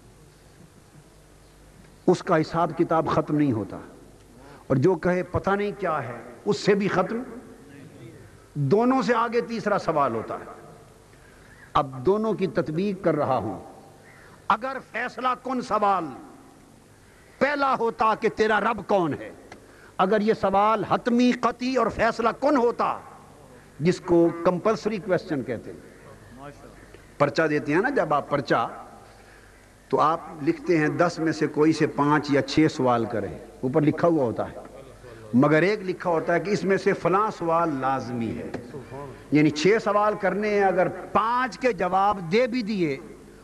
اس کا حساب کتاب ختم نہیں ہوتا، اور جو کہے پتہ نہیں کیا ہے اس سے بھی ختم۔ دونوں سے آگے تیسرا سوال ہوتا ہے۔ اب دونوں کی تطبیق کر رہا ہوں۔ اگر فیصلہ کن سوال پہلا ہوتا کہ تیرا رب کون ہے، اگر یہ سوال حتمی قطعی اور فیصلہ کن ہوتا، جس کو کمپلسری کویسچن کہتے ہیں، پرچہ دیتے ہیں نا جب آپ پرچہ، تو آپ لکھتے ہیں 10 میں سے کوئی سے 5 یا 6 سوال کریں، اوپر لکھا ہوا ہوتا ہے، مگر ایک لکھا ہوتا ہے کہ اس میں سے فلاں سوال لازمی ہے، یعنی 6 سوال کرنے ہیں، اگر 5 کے جواب دے بھی دیے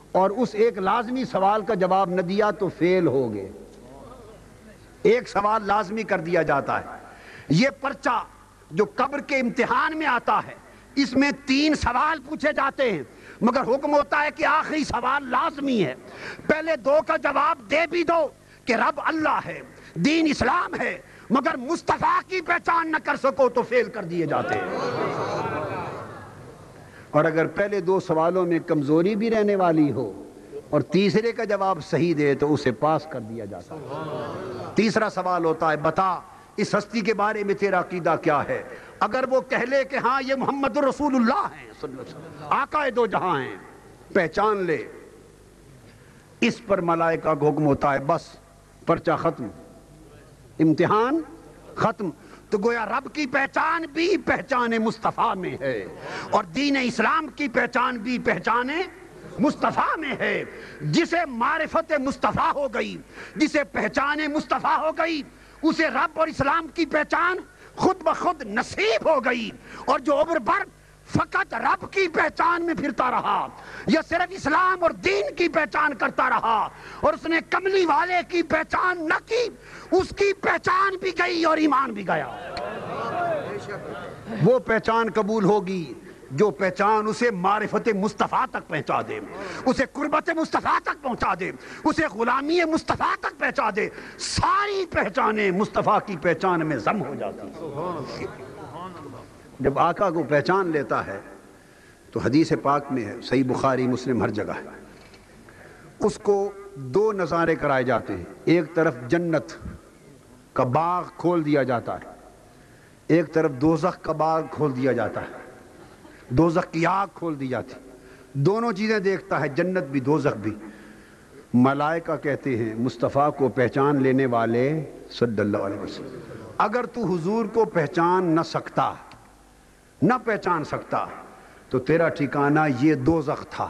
اور اس ایک لازمی سوال کا جواب نہ دیا تو فیل ہو گئے. ایک سوال لازمی کر دیا جاتا ہے. یہ پرچہ جو قبر کے امتحان میں آتا ہے اس میں 3 سوال پوچھے جاتے ہیں، مگر حکم ہوتا ہے کہ آخری سوال لازمی ہے. پہلے 2 کا جواب دے بھی دو کہ رب اللہ ہے، دین اسلام ہے، مگر مصطفیٰ کی پہچان نہ کر سکو تو فیل کر دیے جاتے ہیں. اور اگر پہلے 2 سوالوں میں کمزوری بھی رہنے والی ہو اور تیسرے کا جواب صحیح دے تو اسے پاس کر دیا جاتا ہے. تیسرا سوال ہوتا ہے بتا اس ہستی کے بارے میں تیرا عقیدہ کیا ہے. اگر وہ کہہ لے کہ ہاں یہ محمد رسول اللہ ہیں صلی اللہ علیہ وسلم، آقا دو جہاں ہیں، پہچان لے، اس پر ملائکہ کو حکم ہوتا ہے بس پرچہ ختم، امتحان ختم. تو گویا رب کی پہچان بھی پہچان مصطفیٰ میں ہے، اور دین اسلام کی پہچان بھی پہچان مصطفیٰ میں ہے. جسے معرفت مصطفیٰ ہو گئی، جسے پہچان مصطفیٰ ہو گئی، اسے رب اور اسلام کی پہچان خود بخود نصیب ہو گئی. اور جو عمر بھر فقط رب کی پہچان میں پھرتا رہا یا صرف اسلام اور دین کی پہچان کرتا رہا اور اس نے کملی والے کی پہچان نہ کی، اس کی پہچان بھی گئی اور ایمان بھی گیا. وہ پہچان قبول ہوگی جو پہچان اسے معرفت مصطفیٰ تک پہنچا دے، اسے قربت مصطفیٰ تک پہنچا دے، اسے غلامی مصطفیٰ تک پہنچا دے. ساری پہچانیں مصطفیٰ کی پہچان میں ضم ہو جاتی ہیں. جب آقا کو پہچان لیتا ہے تو حدیث پاک میں ہے، صحیح بخاری مسلم ہر جگہ ہے، اس کو 2 نظارے کرائے جاتے ہیں. ایک طرف جنت کا باغ کھول دیا جاتا ہے، ایک طرف دوزخ کا باغ کھول دیا جاتا ہے، دوزخ کی آگ کھول دی جاتی. دونوں چیزیں دیکھتا ہے، جنت بھی دوزخ بھی. ملائکہ کہتے ہیں مصطفیٰ کو پہچان لینے والے صلی اللہ علیہ وسلم، اگر تو حضور کو پہچان نہ پہچان سکتا تو تیرا ٹھکانہ یہ دوزخ تھا،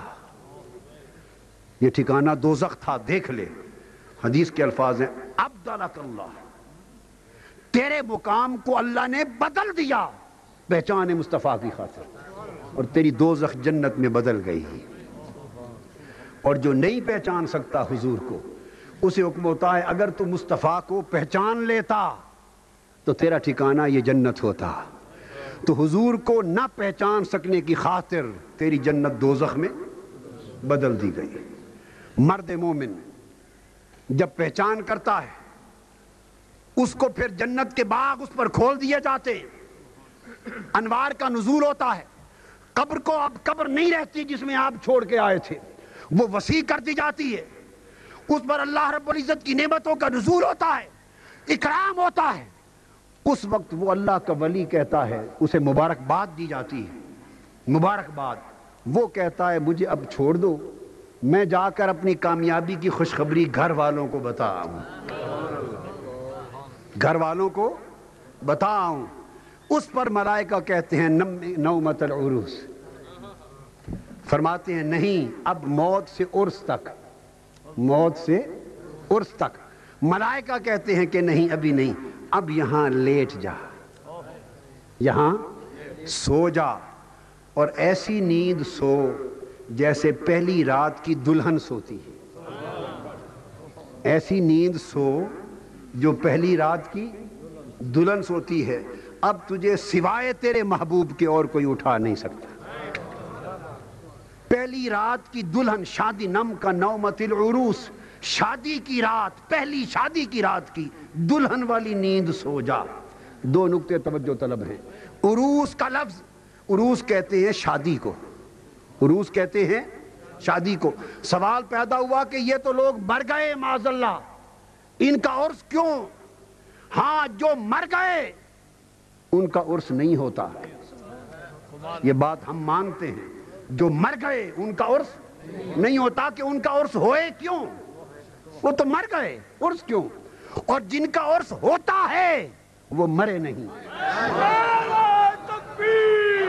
یہ ٹھکانہ دوزخ تھا. دیکھ لے، حدیث کے الفاظ ہیں ابدلک اللہ، تیرے مقام کو اللہ نے بدل دیا پہچان مصطفیٰ کی خاطر، اور تیری دوزخ جنت میں بدل گئی. اور جو نہیں پہچان سکتا حضور کو، اسے حکم ہوتا ہے اگر تو مصطفیٰ کو پہچان لیتا تو تیرا ٹھکانہ یہ جنت ہوتا. تو حضور کو نہ پہچان سکنے کی خاطر تیری جنت دوزخ میں بدل دی گئی. مرد مومن جب پہچان کرتا ہے اس کو پھر جنت کے باغ اس پر کھول دیے جاتے ہیں، انوار کا نزول ہوتا ہے. قبر کو اب قبر نہیں رہتی جس میں آپ چھوڑ کے آئے تھے، وہ وسیع کر دی جاتی ہے. اس پر اللہ رب العزت کی نعمتوں کا نزول ہوتا ہے، اکرام ہوتا ہے. اس وقت وہ اللہ کا ولی کہتا ہے، اسے مبارکباد دی جاتی ہے، مبارکباد. وہ کہتا ہے مجھے اب چھوڑ دو، میں جا کر اپنی کامیابی کی خوشخبری گھر والوں کو بتاؤں، گھر والوں کو بتاؤں. اس پر ملائکہ کہتے ہیں نومت العروس، فرماتے ہیں نہیں، اب موت سے عرس تک، موت سے عرس تک. ملائکہ کہتے ہیں کہ نہیں، ابھی نہیں، اب یہاں لیٹ جا، یہاں سو جا، اور ایسی نیند سو جیسے پہلی رات کی دلہن سوتی ہے. ایسی نیند سو جو پہلی رات کی دلہن سوتی ہے. اب تجھے سوائے تیرے محبوب کے اور کوئی اٹھا نہیں سکتا. پہلی رات کی دلہن، شادی نم کا نومت العروس، شادی کی رات، پہلی شادی کی رات کی دلہن والی نیند سو جا. 2 نقطے توجہ طلب ہیں. عروس کا لفظ، عروس کہتے ہیں شادی کو، عروس کہتے ہیں شادی کو. سوال پیدا ہوا کہ یہ تو لوگ مر گئے معاذ اللہ، ان کا عرس کیوں؟ ہاں، جو مر گئے ان کا عرس نہیں ہوتا، یہ بات ہم مانتے ہیں. جو مر گئے ان کا عرس نہیں ہوتا. کہ ان کا عرس ہوئے کیوں؟ وہ تو مر گئے، عرس کیوں؟ اور جن کا عرس ہوتا ہے وہ مرے نہیں. نعرہ تکبیر،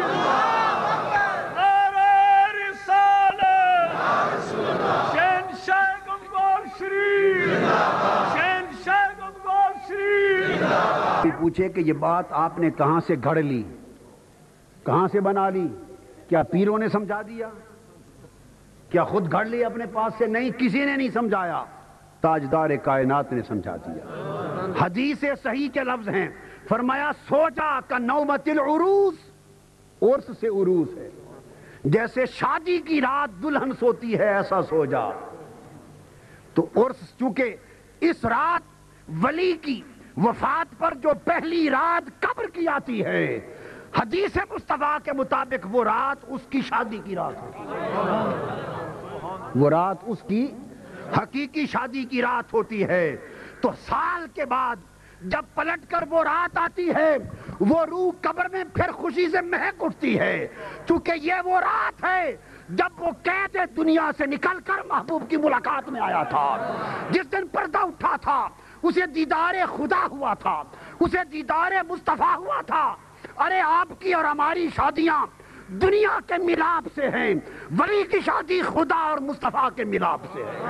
نعرہ رسالت، شہنشاہ گنگول شریف، شہنشاہ گنگول شریف. پوچھے کہ یہ بات آپ نے کہاں سے گھڑ لی، کہاں سے بنا لی؟ کیا پیروں نے سمجھا دیا؟ کیا خود گھڑ لیا اپنے پاس سے؟ نہیں، کسی نے نہیں سمجھایا، تاجدار کائنات نے سمجھا دیا۔ حدیث صحیح کے لفظ ہیں، فرمایا سو جا کا نومت العروس، عرس سے عروس ہے، جیسے شادی کی رات دلہن سوتی ہے ایسا سو جا۔ تو عرس چونکہ اس رات ولی کی وفات پر جو پہلی رات قبر کی آتی ہے، حدیث مصطفیٰ کے مطابق وہ رات اس کی شادی کی رات ہوتی ہے، وہ رات اس کی حقیقی شادی کی رات ہوتی ہے۔ تو سال کے بعد جب پلٹ کر وہ رات آتی ہے، وہ روح قبر میں پھر خوشی سے مہک اٹھتی ہے، چونکہ یہ وہ رات ہے جب وہ قید دنیا سے نکل کر محبوب کی ملاقات میں آیا تھا، جس دن پردہ اٹھا تھا، اسے دیدار خدا ہوا تھا، اسے دیدار مصطفیٰ ہوا تھا۔ ارے آپ کی اور ہماری شادیاں دنیا کے ملاپ سے ہیں، ولی کی شادی خدا اور مصطفیٰ کے ملاپ سے ہے۔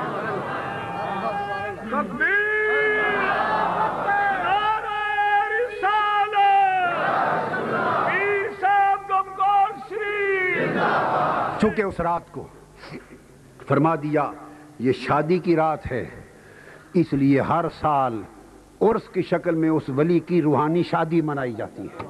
چونکہ اس رات کو فرما دیا یہ شادی کی رات ہے، اس لیے ہر سال عرس کی شکل میں اس ولی کی روحانی شادی منائی جاتی ہے۔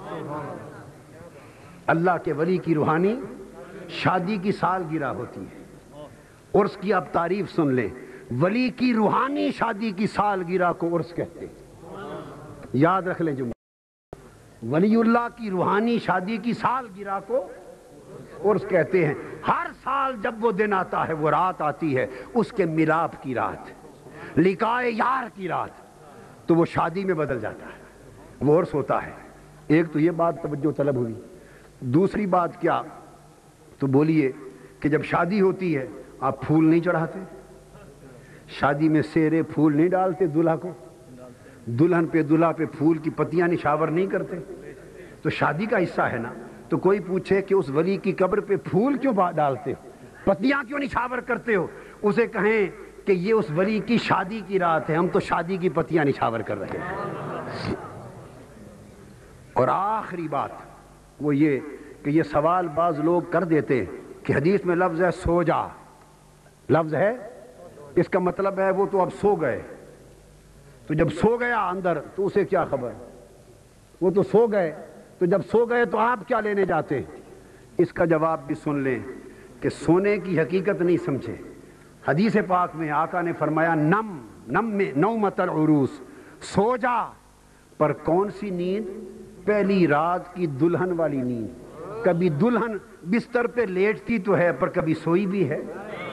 اللہ کے ولی کی روحانی شادی کی سالگرہ ہوتی ہے۔ عرس کی آپ تعریف سن لیں، ولی کی روحانی شادی کی سالگرہ کو عرس کہتے ہیں، یاد رکھ لیں جملہ، ولی اللہ کی روحانی شادی کی سالگرہ کو عرس کہتے ہیں۔ ہر سال جب وہ دن آتا ہے، وہ رات آتی ہے، اس کے ملاپ کی رات، لقائے یار کی رات، تو وہ شادی میں بدل جاتا ہے، وہ عرس ہوتا ہے۔ ایک تو یہ بات توجہ طلب ہوئی، دوسری بات کیا تو بولیے کہ جب شادی ہوتی ہے آپ پھول نہیں چڑھاتے؟ شادی میں سیرے پھول نہیں ڈالتے دلہا کو؟ دلہن پہ دلہا پہ پھول کی پتیاں نشاور نہیں کرتے؟ تو شادی کا حصہ ہے نا۔ تو کوئی پوچھے کہ اس ولی کی قبر پہ پھول کیوں ڈالتے ہو، پتیاں کیوں نشاور کرتے ہو، اسے کہیں کہ یہ اس ولی کی شادی کی رات ہے، ہم تو شادی کی پتیاں نشاور کر رہے ہیں۔ اور آخری بات وہ یہ کہ یہ سوال بعض لوگ کر دیتے ہیں کہ حدیث میں لفظ ہے سو جا، لفظ ہے، اس کا مطلب ہے وہ تو اب سو گئے، تو جب سو گیا اندر تو اسے کیا خبر، وہ تو سو گئے، تو جب سو گئے تو آپ کیا لینے جاتے ہیں؟ اس کا جواب بھی سن لیں کہ سونے کی حقیقت نہیں سمجھے۔ حدیث پاک میں آقا نے فرمایا نومت العروس، سو جا، پر کون سی نیند؟ پہلی رات کی دلہن والی نیند۔ کبھی دلہن بستر پہ لیٹتی تو ہے پر کبھی سوئی بھی ہے؟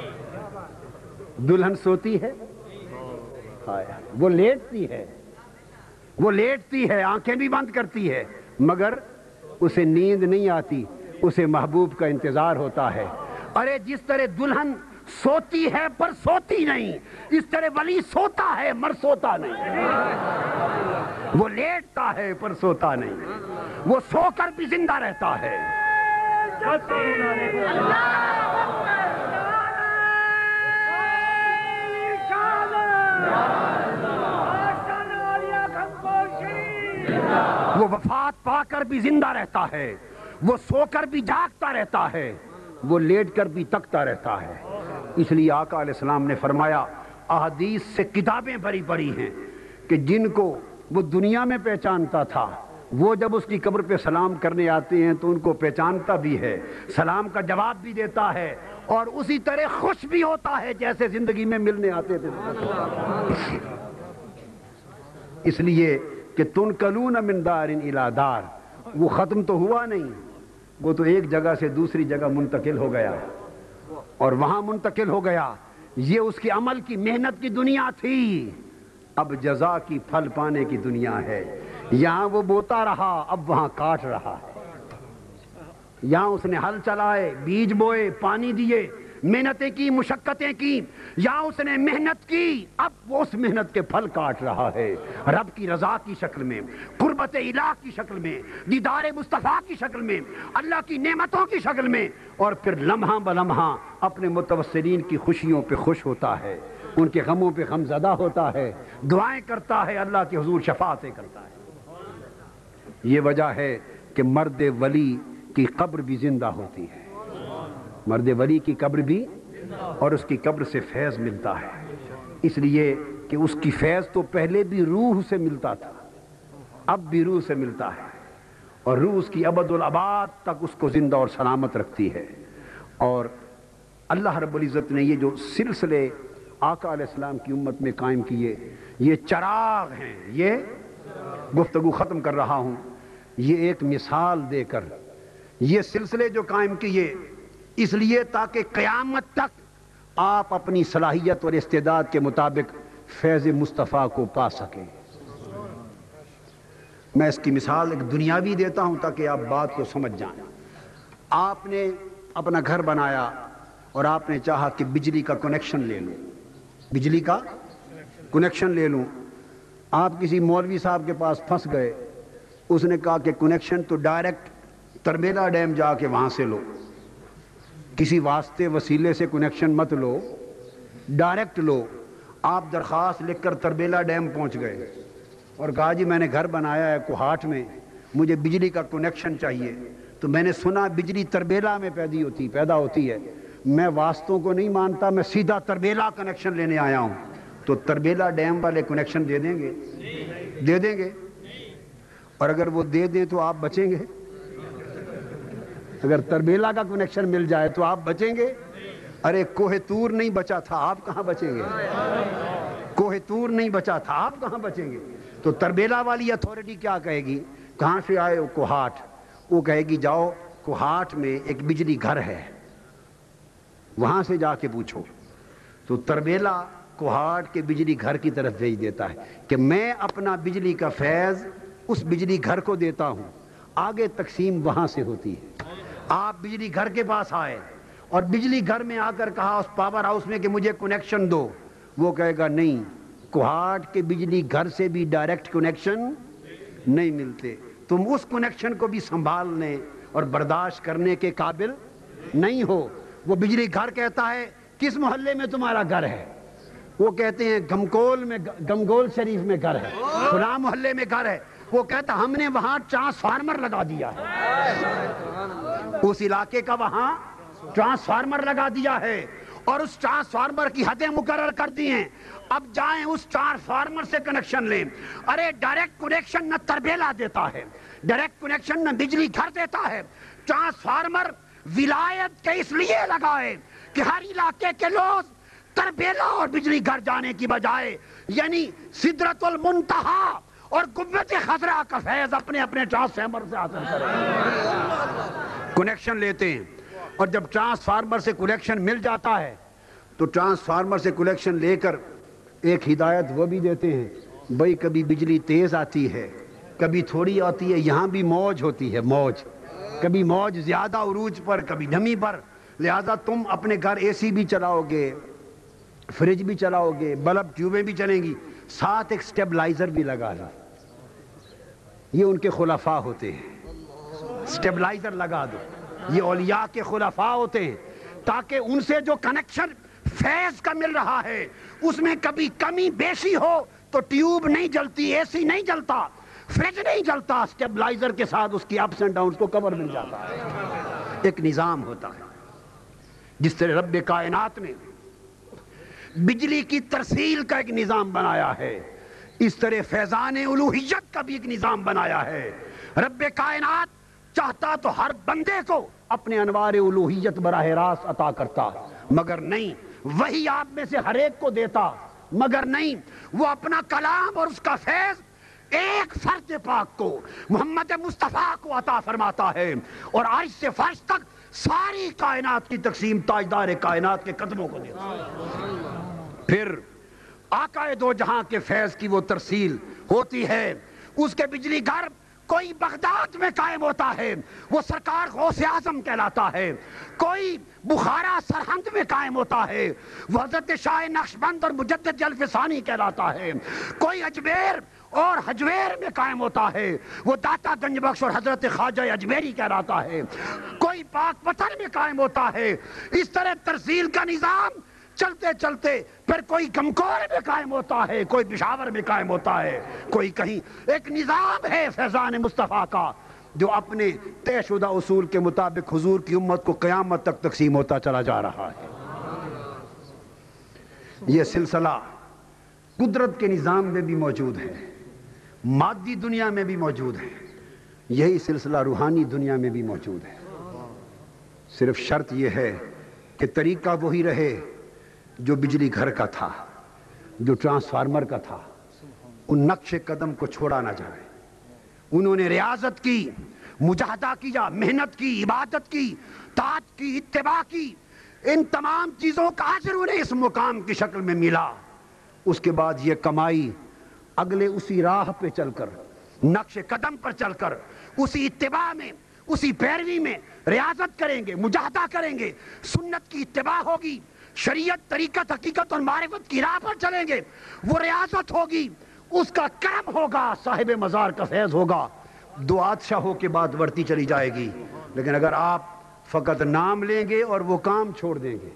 دلہن سوتی ہے؟ وہ لیٹتی ہے، آنکھیں بھی بند کرتی ہے، مگر اسے نیند نہیں آتی، اسے محبوب کا انتظار ہوتا ہے۔ ارے جس طرح دلہن سوتی ہے پر سوتی نہیں، اس طرح ولی سوتا ہے مر سوتا نہیں، وہ لیٹتا ہے پر سوتا نہیں، وہ سو کر بھی زندہ رہتا ہے۔ وہ وفات پا کر بھی زندہ رہتا ہے، وہ سو کر بھی جاگتا رہتا ہے، وہ لیٹ کر بھی تکتا رہتا ہے۔ اس لیے آقا علیہ السلام نے فرمایا، احادیث سے کتابیں بھری پڑی ہیں کہ جن کو وہ دنیا میں پہچانتا تھا، وہ جب اس کی قبر پہ سلام کرنے آتے ہیں تو ان کو پہچانتا بھی ہے، سلام کا جواب بھی دیتا ہے، اور اسی طرح خوش بھی ہوتا ہے جیسے زندگی میں ملنے آتے تھے۔ اس لیے کہ تنقلون من دار الی دار، وہ ختم تو ہوا نہیں، وہ تو ایک جگہ سے دوسری جگہ منتقل ہو گیا، اور وہاں منتقل ہو گیا، یہ اس کے عمل کی محنت کی دنیا تھی، اب جزا کی پھل پانے کی دنیا ہے۔ یہاں وہ بوتا رہا، اب وہاں کاٹ رہا ہے، یہاں اس نے ہل چلائے، بیج بوئے، پانی دیے، محنتیں کی، مشقتیں کی، یہاں اس نے محنت کی، اب وہ اس محنت کے پھل کاٹ رہا ہے، رب کی رضا کی شکل میں، قربت الہ کی شکل میں، دیدار مصطفیٰ کی شکل میں، اللہ کی نعمتوں کی شکل میں، اور پھر لمحہ بلمحہ اپنے متوسلین کی خوشیوں پہ خوش ہوتا ہے، ان کے غموں پہ غم زدہ ہوتا ہے، دعائیں کرتا ہے، اللہ کے حضور شفاعتیں کرتا ہے۔ یہ وجہ ہے کہ مرد ولی کی قبر بھی زندہ ہوتی ہے، مرد ولی کی قبر بھی اور اس کی قبر سے فیض ملتا ہے، اس لیے کہ اس کی فیض تو پہلے بھی روح سے ملتا تھا، اب بھی روح سے ملتا ہے، اور روح اس کی ابد الاباد تک اس کو زندہ اور سلامت رکھتی ہے۔ اور اللہ رب العزت نے یہ جو سلسلے آقا علیہ السلام کی امت میں قائم کیے، یہ چراغ ہیں۔ یہ گفتگو ختم کر رہا ہوں، یہ ایک مثال دے کر یہ سلسلے جو قائم کیے اس لیے تاکہ قیامت تک آپ اپنی صلاحیت اور استعداد کے مطابق فیض مصطفیٰ کو پا سکیں۔ میں اس کی مثال ایک دنیاوی دیتا ہوں تاکہ آپ بات کو سمجھ جائیں۔ آپ نے اپنا گھر بنایا اور آپ نے چاہا کہ بجلی کا کنیکشن لے لوں، بجلی کا کنیکشن لے لوں۔ آپ کسی مولوی صاحب کے پاس پھنس گئے، اس نے کہا کہ کنیکشن تو ڈائریکٹ تربیلا ڈیم جا کے وہاں سے لو، کسی واسطے وسیلے سے کنیکشن مت لو، ڈائریکٹ لو۔ آپ درخواست لکھ کر تربیلا ڈیم پہنچ گئے اور کہا جی میں نے گھر بنایا ہے کوہاٹ میں، مجھے بجلی کا کنیکشن چاہیے۔ تو میں نے سنا بجلی تربیلا میں پیدا ہوتی ہے، میں واسطوں کو نہیں مانتا، میں سیدھا تربیلا کنیکشن لینے آیا ہوں۔ تو تربیلا ڈیم والے کنیکشن دے دیں گے؟ دے دیں گے؟ اور اگر وہ دے دیں تو آپ بچیں گے؟ اگر تربیلا کا کنیکشن مل جائے تو آپ بچیں گے؟ ارے کوہ طور نہیں بچا تھا، آپ کہاں بچیں گے؟ کوہ طور نہیں بچا تھا، آپ کہاں بچیں گے؟ تو تربیلا والی اتھارٹی کیا کہے گی؟ کہاں سے آئے ہو؟ کوہاٹ۔ وہ کہے گی جاؤ کوہاٹ میں ایک بجلی گھر ہے، وہاں سے جا کے پوچھو۔ تو تربیلا کوہاٹ کے بجلی گھر کی طرف بھیج دیتا ہے کہ میں اپنا بجلی کا فیض اس بجلی گھر کو دیتا ہوں، آگے تقسیم وہاں سے ہوتی ہے۔ آپ بجلی گھر کے پاس آئے اور بجلی گھر میں آ کر کہا اس پاور ہاؤس میں کہ مجھے کنیکشن دو، وہ کہے گا نہیں، کوہاٹ کے بجلی گھر سے بھی ڈائریکٹ کنیکشن نہیں ملتے، تم اس کنیکشن کو بھی سنبھالنے اور برداشت کرنے کے قابل نہیں ہو۔ وہ بجلی گھر کہتا ہے کس محلے میں تمہارا گھر ہے؟ وہ کہتے ہیں گمگول شریف میں گھر ہے، فلاں محلے میں گھر ہے۔ وہ کہتا ہم نے وہاں ٹرانسفارمر لگا دیا ہے، اس علاقے کا وہاں ٹرانسفارمر لگا دیا ہے اور اس ٹرانسفارمر کی حدیں مقرر کر دی ہیں، اب جائیں اس ٹرانسفارمر سے کنیکشن لیں۔ ارے ڈائریکٹ کنیکشن نہ تربیلا دیتا ہے، ڈائریکٹ کنیکشن نہ بجلی گھر دیتا ہے، ٹرانسفارمر ولایت کے اس لیے لگائے کہ ہر علاقے کے لوگ تربیلا اور بجلی گھر جانے کی بجائے یعنی سدرۃ المنتہا اور قوت خضرا کا فیض اپنے اپنے ٹرانسفارمر سے حاصل کریں۔ کنیکشن لیتے ہیں اور جب ٹرانسفارمر سے کنیکشن مل جاتا ہے تو ٹرانسفارمر سے کنیکشن لے کر ایک ہدایت وہ بھی دیتے ہیں، بھئی کبھی بجلی تیز آتی ہے، کبھی تھوڑی آتی ہے، یہاں بھی موج ہوتی ہے، موج، کبھی موج زیادہ عروج پر کبھی نمی پر، لہذا تم اپنے گھر اے سی بھی چلاؤ گے، فریج بھی چلاؤ گے، بلب ٹیوبیں بھی چلیں گی، ساتھ ایک سٹیبلائزر بھی لگا لو۔ یہ ان کے خلفاء ہوتے ہیں، سٹیبلائزر لگا دو، یہ اولیاء کے خلفاء ہوتے ہیں، تاکہ ان سے جو کنیکشن فیض کا مل رہا ہے اس میں کبھی کمی بیشی ہو تو ٹیوب نہیں جلتی، اے سی نہیں جلتا، فریج نہیں جلتا، سٹیبلائزر کے ساتھ اس کی اپس اینڈ ڈاؤنز کو کور مل جاتا ہے۔ ایک نظام ہوتا ہے جس طرح رب کائنات نے بجلی کی ترسیل کا ایک نظام بنایا ہے، اس طرح فیضان الوہیت کا بھی ایک نظام بنایا ہے۔ رب کائنات چاہتا تو ہر بندے کو اپنے انوار الوہیت براہ راست عطا کرتا، مگر نہیں، وہی آپ میں سے ہر ایک کو دیتا، مگر نہیں، وہ اپنا کلام اور اس کا فیض ایک فرد پاک کو، محمد مصطفیٰ کو عطا فرماتا ہے، اور عرش سے فرش تک ساری کائنات کی تقسیم تاجدار کائنات کے قدموں کو دیتا ہے۔ پھر آقا دو جہاں کے فیض کی وہ ترسیل ہوتی ہے، اس کے بجلی گھر کوئی بغداد میں قائم ہوتا ہے، وہ سرکار غوث اعظم کہلاتا ہے، کوئی بخارا سرہند میں قائم ہوتا ہے، وہ حضرت شاہ نقشبند اور مجدد الفسانی کہلاتا ہے، کوئی اجمیر اور حجویر میں قائم ہوتا ہے، وہ داتا گنج بخش اور حضرت خواجہ اجمیری کہلاتا ہے، کوئی پاک پتھر میں قائم ہوتا ہے۔ اس طرح ترسیل کا نظام چلتے چلتے پھر کوئی گمکور میں قائم ہوتا ہے، کوئی پشاور میں قائم ہوتا ہے، کوئی کہیں۔ ایک نظام ہے فیضان مصطفیٰ کا جو اپنے طے شدہ اصول کے مطابق حضور کی امت کو قیامت تک تقسیم ہوتا چلا جا رہا ہے۔ یہ سلسلہ قدرت کے نظام میں بھی موجود ہے، مادی دنیا میں بھی موجود ہے، یہی سلسلہ روحانی دنیا میں بھی موجود ہے۔ صرف شرط یہ ہے کہ طریقہ وہی رہے جو بجلی گھر کا تھا، جو ٹرانسفارمر کا تھا۔ ان نقش قدم کو چھوڑا نہ جائے۔ انہوں نے ریاضت کی، مجاہدہ کیا، محنت کی، عبادت کی، طاعت کی، اتباع کی، ان تمام چیزوں کا اجر انہیں اس مقام کی شکل میں ملا۔ اس کے بعد یہ کمائی اگلے اسی راہ پہ چل کر، نقش قدم پر چل کر، اسی اتباع میں، اسی پیروی میں ریاضت کریں گے، مجاہدہ کریں گے، سنت کی اتباع ہوگی، شریعت، طریقت، حقیقت اور معرفت کی راہ پر چلیں گے، وہ ریاضت ہوگی، اس کا کرم ہوگا، صاحب مزار کا فیض ہوگا، دعات شاہوں کے بعد بڑھتی چلی جائے گی۔ لیکن اگر آپ فقط نام لیں گے اور وہ کام چھوڑ دیں گے،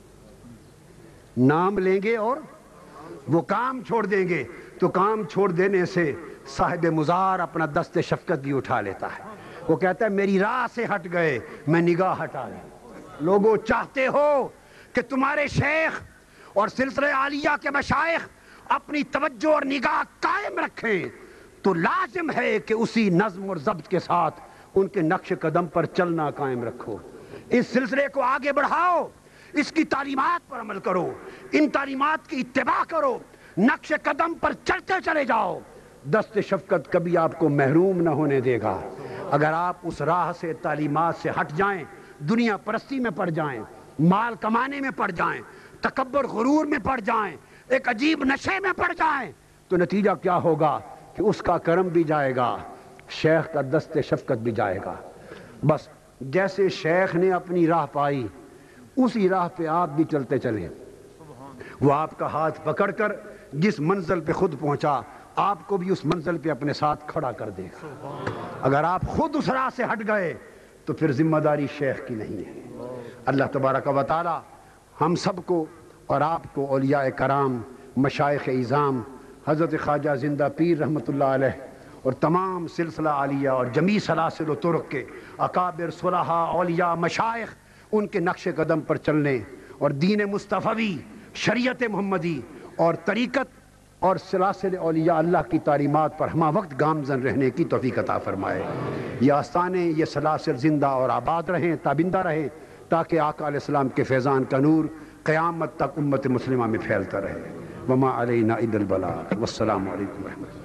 نام لیں گے اور وہ کام چھوڑ دیں گے، تو کام چھوڑ دینے سے صاحب مزار اپنا دست شفقت بھی اٹھا لیتا ہے۔ وہ کہتا ہے میری راہ سے ہٹ گئے، میں نگاہ ہٹا لوں۔ لوگوں چاہتے ہو کہ تمہارے شیخ اور سلسلہ عالیہ کے مشائخ اپنی توجہ اور نگاہ قائم رکھیں، تو لازم ہے کہ اسی نظم اور ضبط کے ساتھ ان کے نقش قدم پر چلنا قائم رکھو، اس سلسلے کو آگے بڑھاؤ، اس کی تعلیمات پر عمل کرو، ان تعلیمات کی اتباع کرو، نقش قدم پر چلتے چلے جاؤ۔ دست شفقت کبھی آپ کو محروم نہ ہونے دے گا۔ اگر آپ اس راہ سے، تعلیمات سے ہٹ جائیں، دنیا پرستی میں پڑ جائیں، مال کمانے میں پڑ جائیں، تکبر غرور میں پڑ جائیں، ایک عجیب نشے میں پڑ جائیں، تو نتیجہ کیا ہوگا کہ اس کا کرم بھی جائے گا، شیخ کا دست شفقت بھی جائے گا۔ بس جیسے شیخ نے اپنی راہ پائی، اسی راہ پہ آپ بھی چلتے چلیں۔ وہ آپ کا ہاتھ پکڑ کر جس منزل پہ خود پہنچا، آپ کو بھی اس منزل پہ اپنے ساتھ کھڑا کر دے گا۔ اگر آپ خود اس راہ سے ہٹ گئے تو پھر ذمہ داری شیخ کی نہیں ہے۔ اللہ تبارک و تعالی ہم سب کو اور آپ کو، اولیاء کرام، مشائخ اعظام، حضرت خواجہ زندہ پیر رحمۃ اللہ علیہ اور تمام سلسلہ عالیہ اور جمیع سلاسل و طرق کے اکابر، صلحاء، اولیاء، مشائخ، ان کے نقش قدم پر چلنے اور دین مصطفی، شریعت محمدی اور طریقت اور سلاسل اولیاء اللہ کی تعلیمات پر ہمہ وقت گامزن رہنے کی توفیق عطا فرمائے۔ یہ آستانے، یہ سلاسل زندہ اور آباد رہیں، تابندہ رہیں، تاکہ آقا علیہ السلام کے فیضان کا نور قیامت تک امت مسلمہ میں پھیلتا رہے۔ وما علینا الا البلاغ، والسلام علیکم ورحمۃ اللہ۔